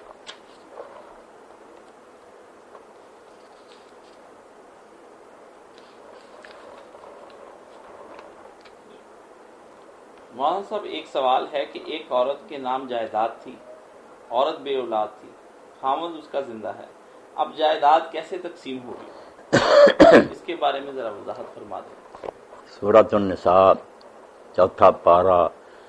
مولانا صاحب ایک سوال ہے کہ ایک عورت کے نام جائیداد تھی، عورت بے اولاد تھی، خامد اس کا زندہ ہے، اب جائیداد کیسے تقسیم ہوگی؟ اس کے بارے میں ذرا وضاحت فرما دیں۔ سورۃ النساء چوتھا پارہ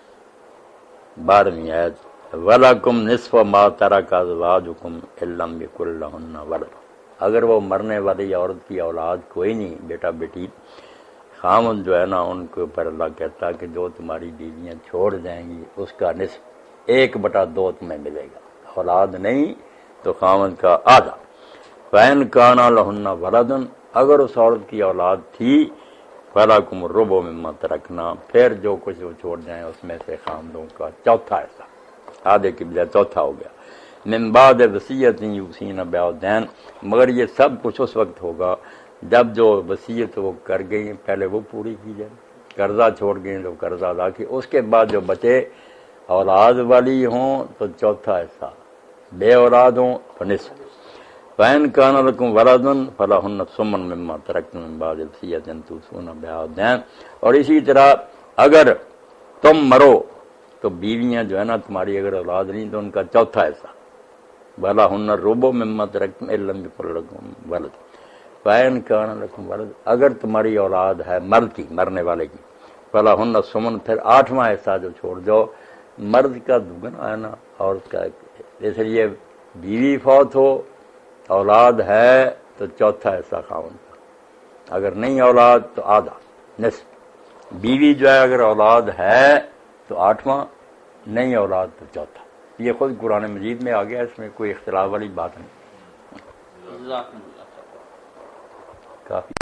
بارہویں آیت، وَلَكُمْ نِصْفُ مَا تَرَكَ أَزْوَاجُكُمْ إِن لَّمْ يَكُن لَّهُنَّ وَلَدٌ، اگر وہ مرنے والی عورت کی اولاد کوئی نہیں، بیٹا بیٹی، خامن جو ہے نا ان کے اوپر اللہ کہتا ہے کہ جو تمہاری بیویاں چھوڑ جائیں گی اس کا نصف ایک بٹا دو تمہیں ملے گا، اولاد نہیں تو خامن کا آدھا۔ فَإِن كَانَ لَهُنَّ وَلَدٌ، اگر اس عورت کی اولاد تھی، فَلَكُمُ الرُّبُعُ مِمَّا تَرَكْنَا، پھر جو کچھ وہ چھوڑ جائیں اس میں سے خامدوں کا چوتھا حصہ، آدھے کی بجائے چوتھا ہو گیا۔ مِن بَعْدِ وَصِيَّةٍ يُوصِينَ بِهَا دَيْنٌ، مگر یہ سب کچھ اس وقت ہوگا جب جو وصیت وہ کر گئی پہلے وہ پوری کی جائے، قرضہ چھوڑ گئی تو قرضہ ادا کی، اس کے بعد جو بچے اولاد والی ہوں تو چوتھا حصہ، بے اولاد ہوں تو نصف۔ فَإِن كَانَ لَكُمْ وَلَدٌ فَلَهُنَّ الثُّمُنُ مِمَّا تَرَكْتُم مِّن بَعْدِ وَصِيَّةٍ تُوصُونَ بِهَا دَيْنٌ، اور اسی طرح اگر تم مرو تو بیویاں جو ہے نا تمہاری اگر اولاد نہیں تو ان کا چوتھا حصہ، وَلَهُنَّ الرُّبُعُ مِمَّا تَرَكْتُمْ إِن لَّمْ يَكُن لَّكُمْ وَلَدٌ فَإِن كَانَ لَكُمْ وَلَدٌ، اگر تمہاری اولاد ہے مرد کی، مرنے والے کی، فَلَهُنَّ الثُّمُنُ، پھر آٹھواں حصہ جو چھوڑ دو، مرد کا دگنا ہے نا عورت کا، اس لیے بیوی فوت ہو اولاد ہے تو چوتھا حصہ خاوند کا، اگر نہیں اولاد تو آدھا نصف، بیوی جو ہے اگر اولاد ہے تو آٹھواں، نہیں اولاد تو چوتھا، یہ خود قرآن مجید میں آ گیا، اس میں کوئی اختلاف والی بات نہیں، جزاکم اللہ کافی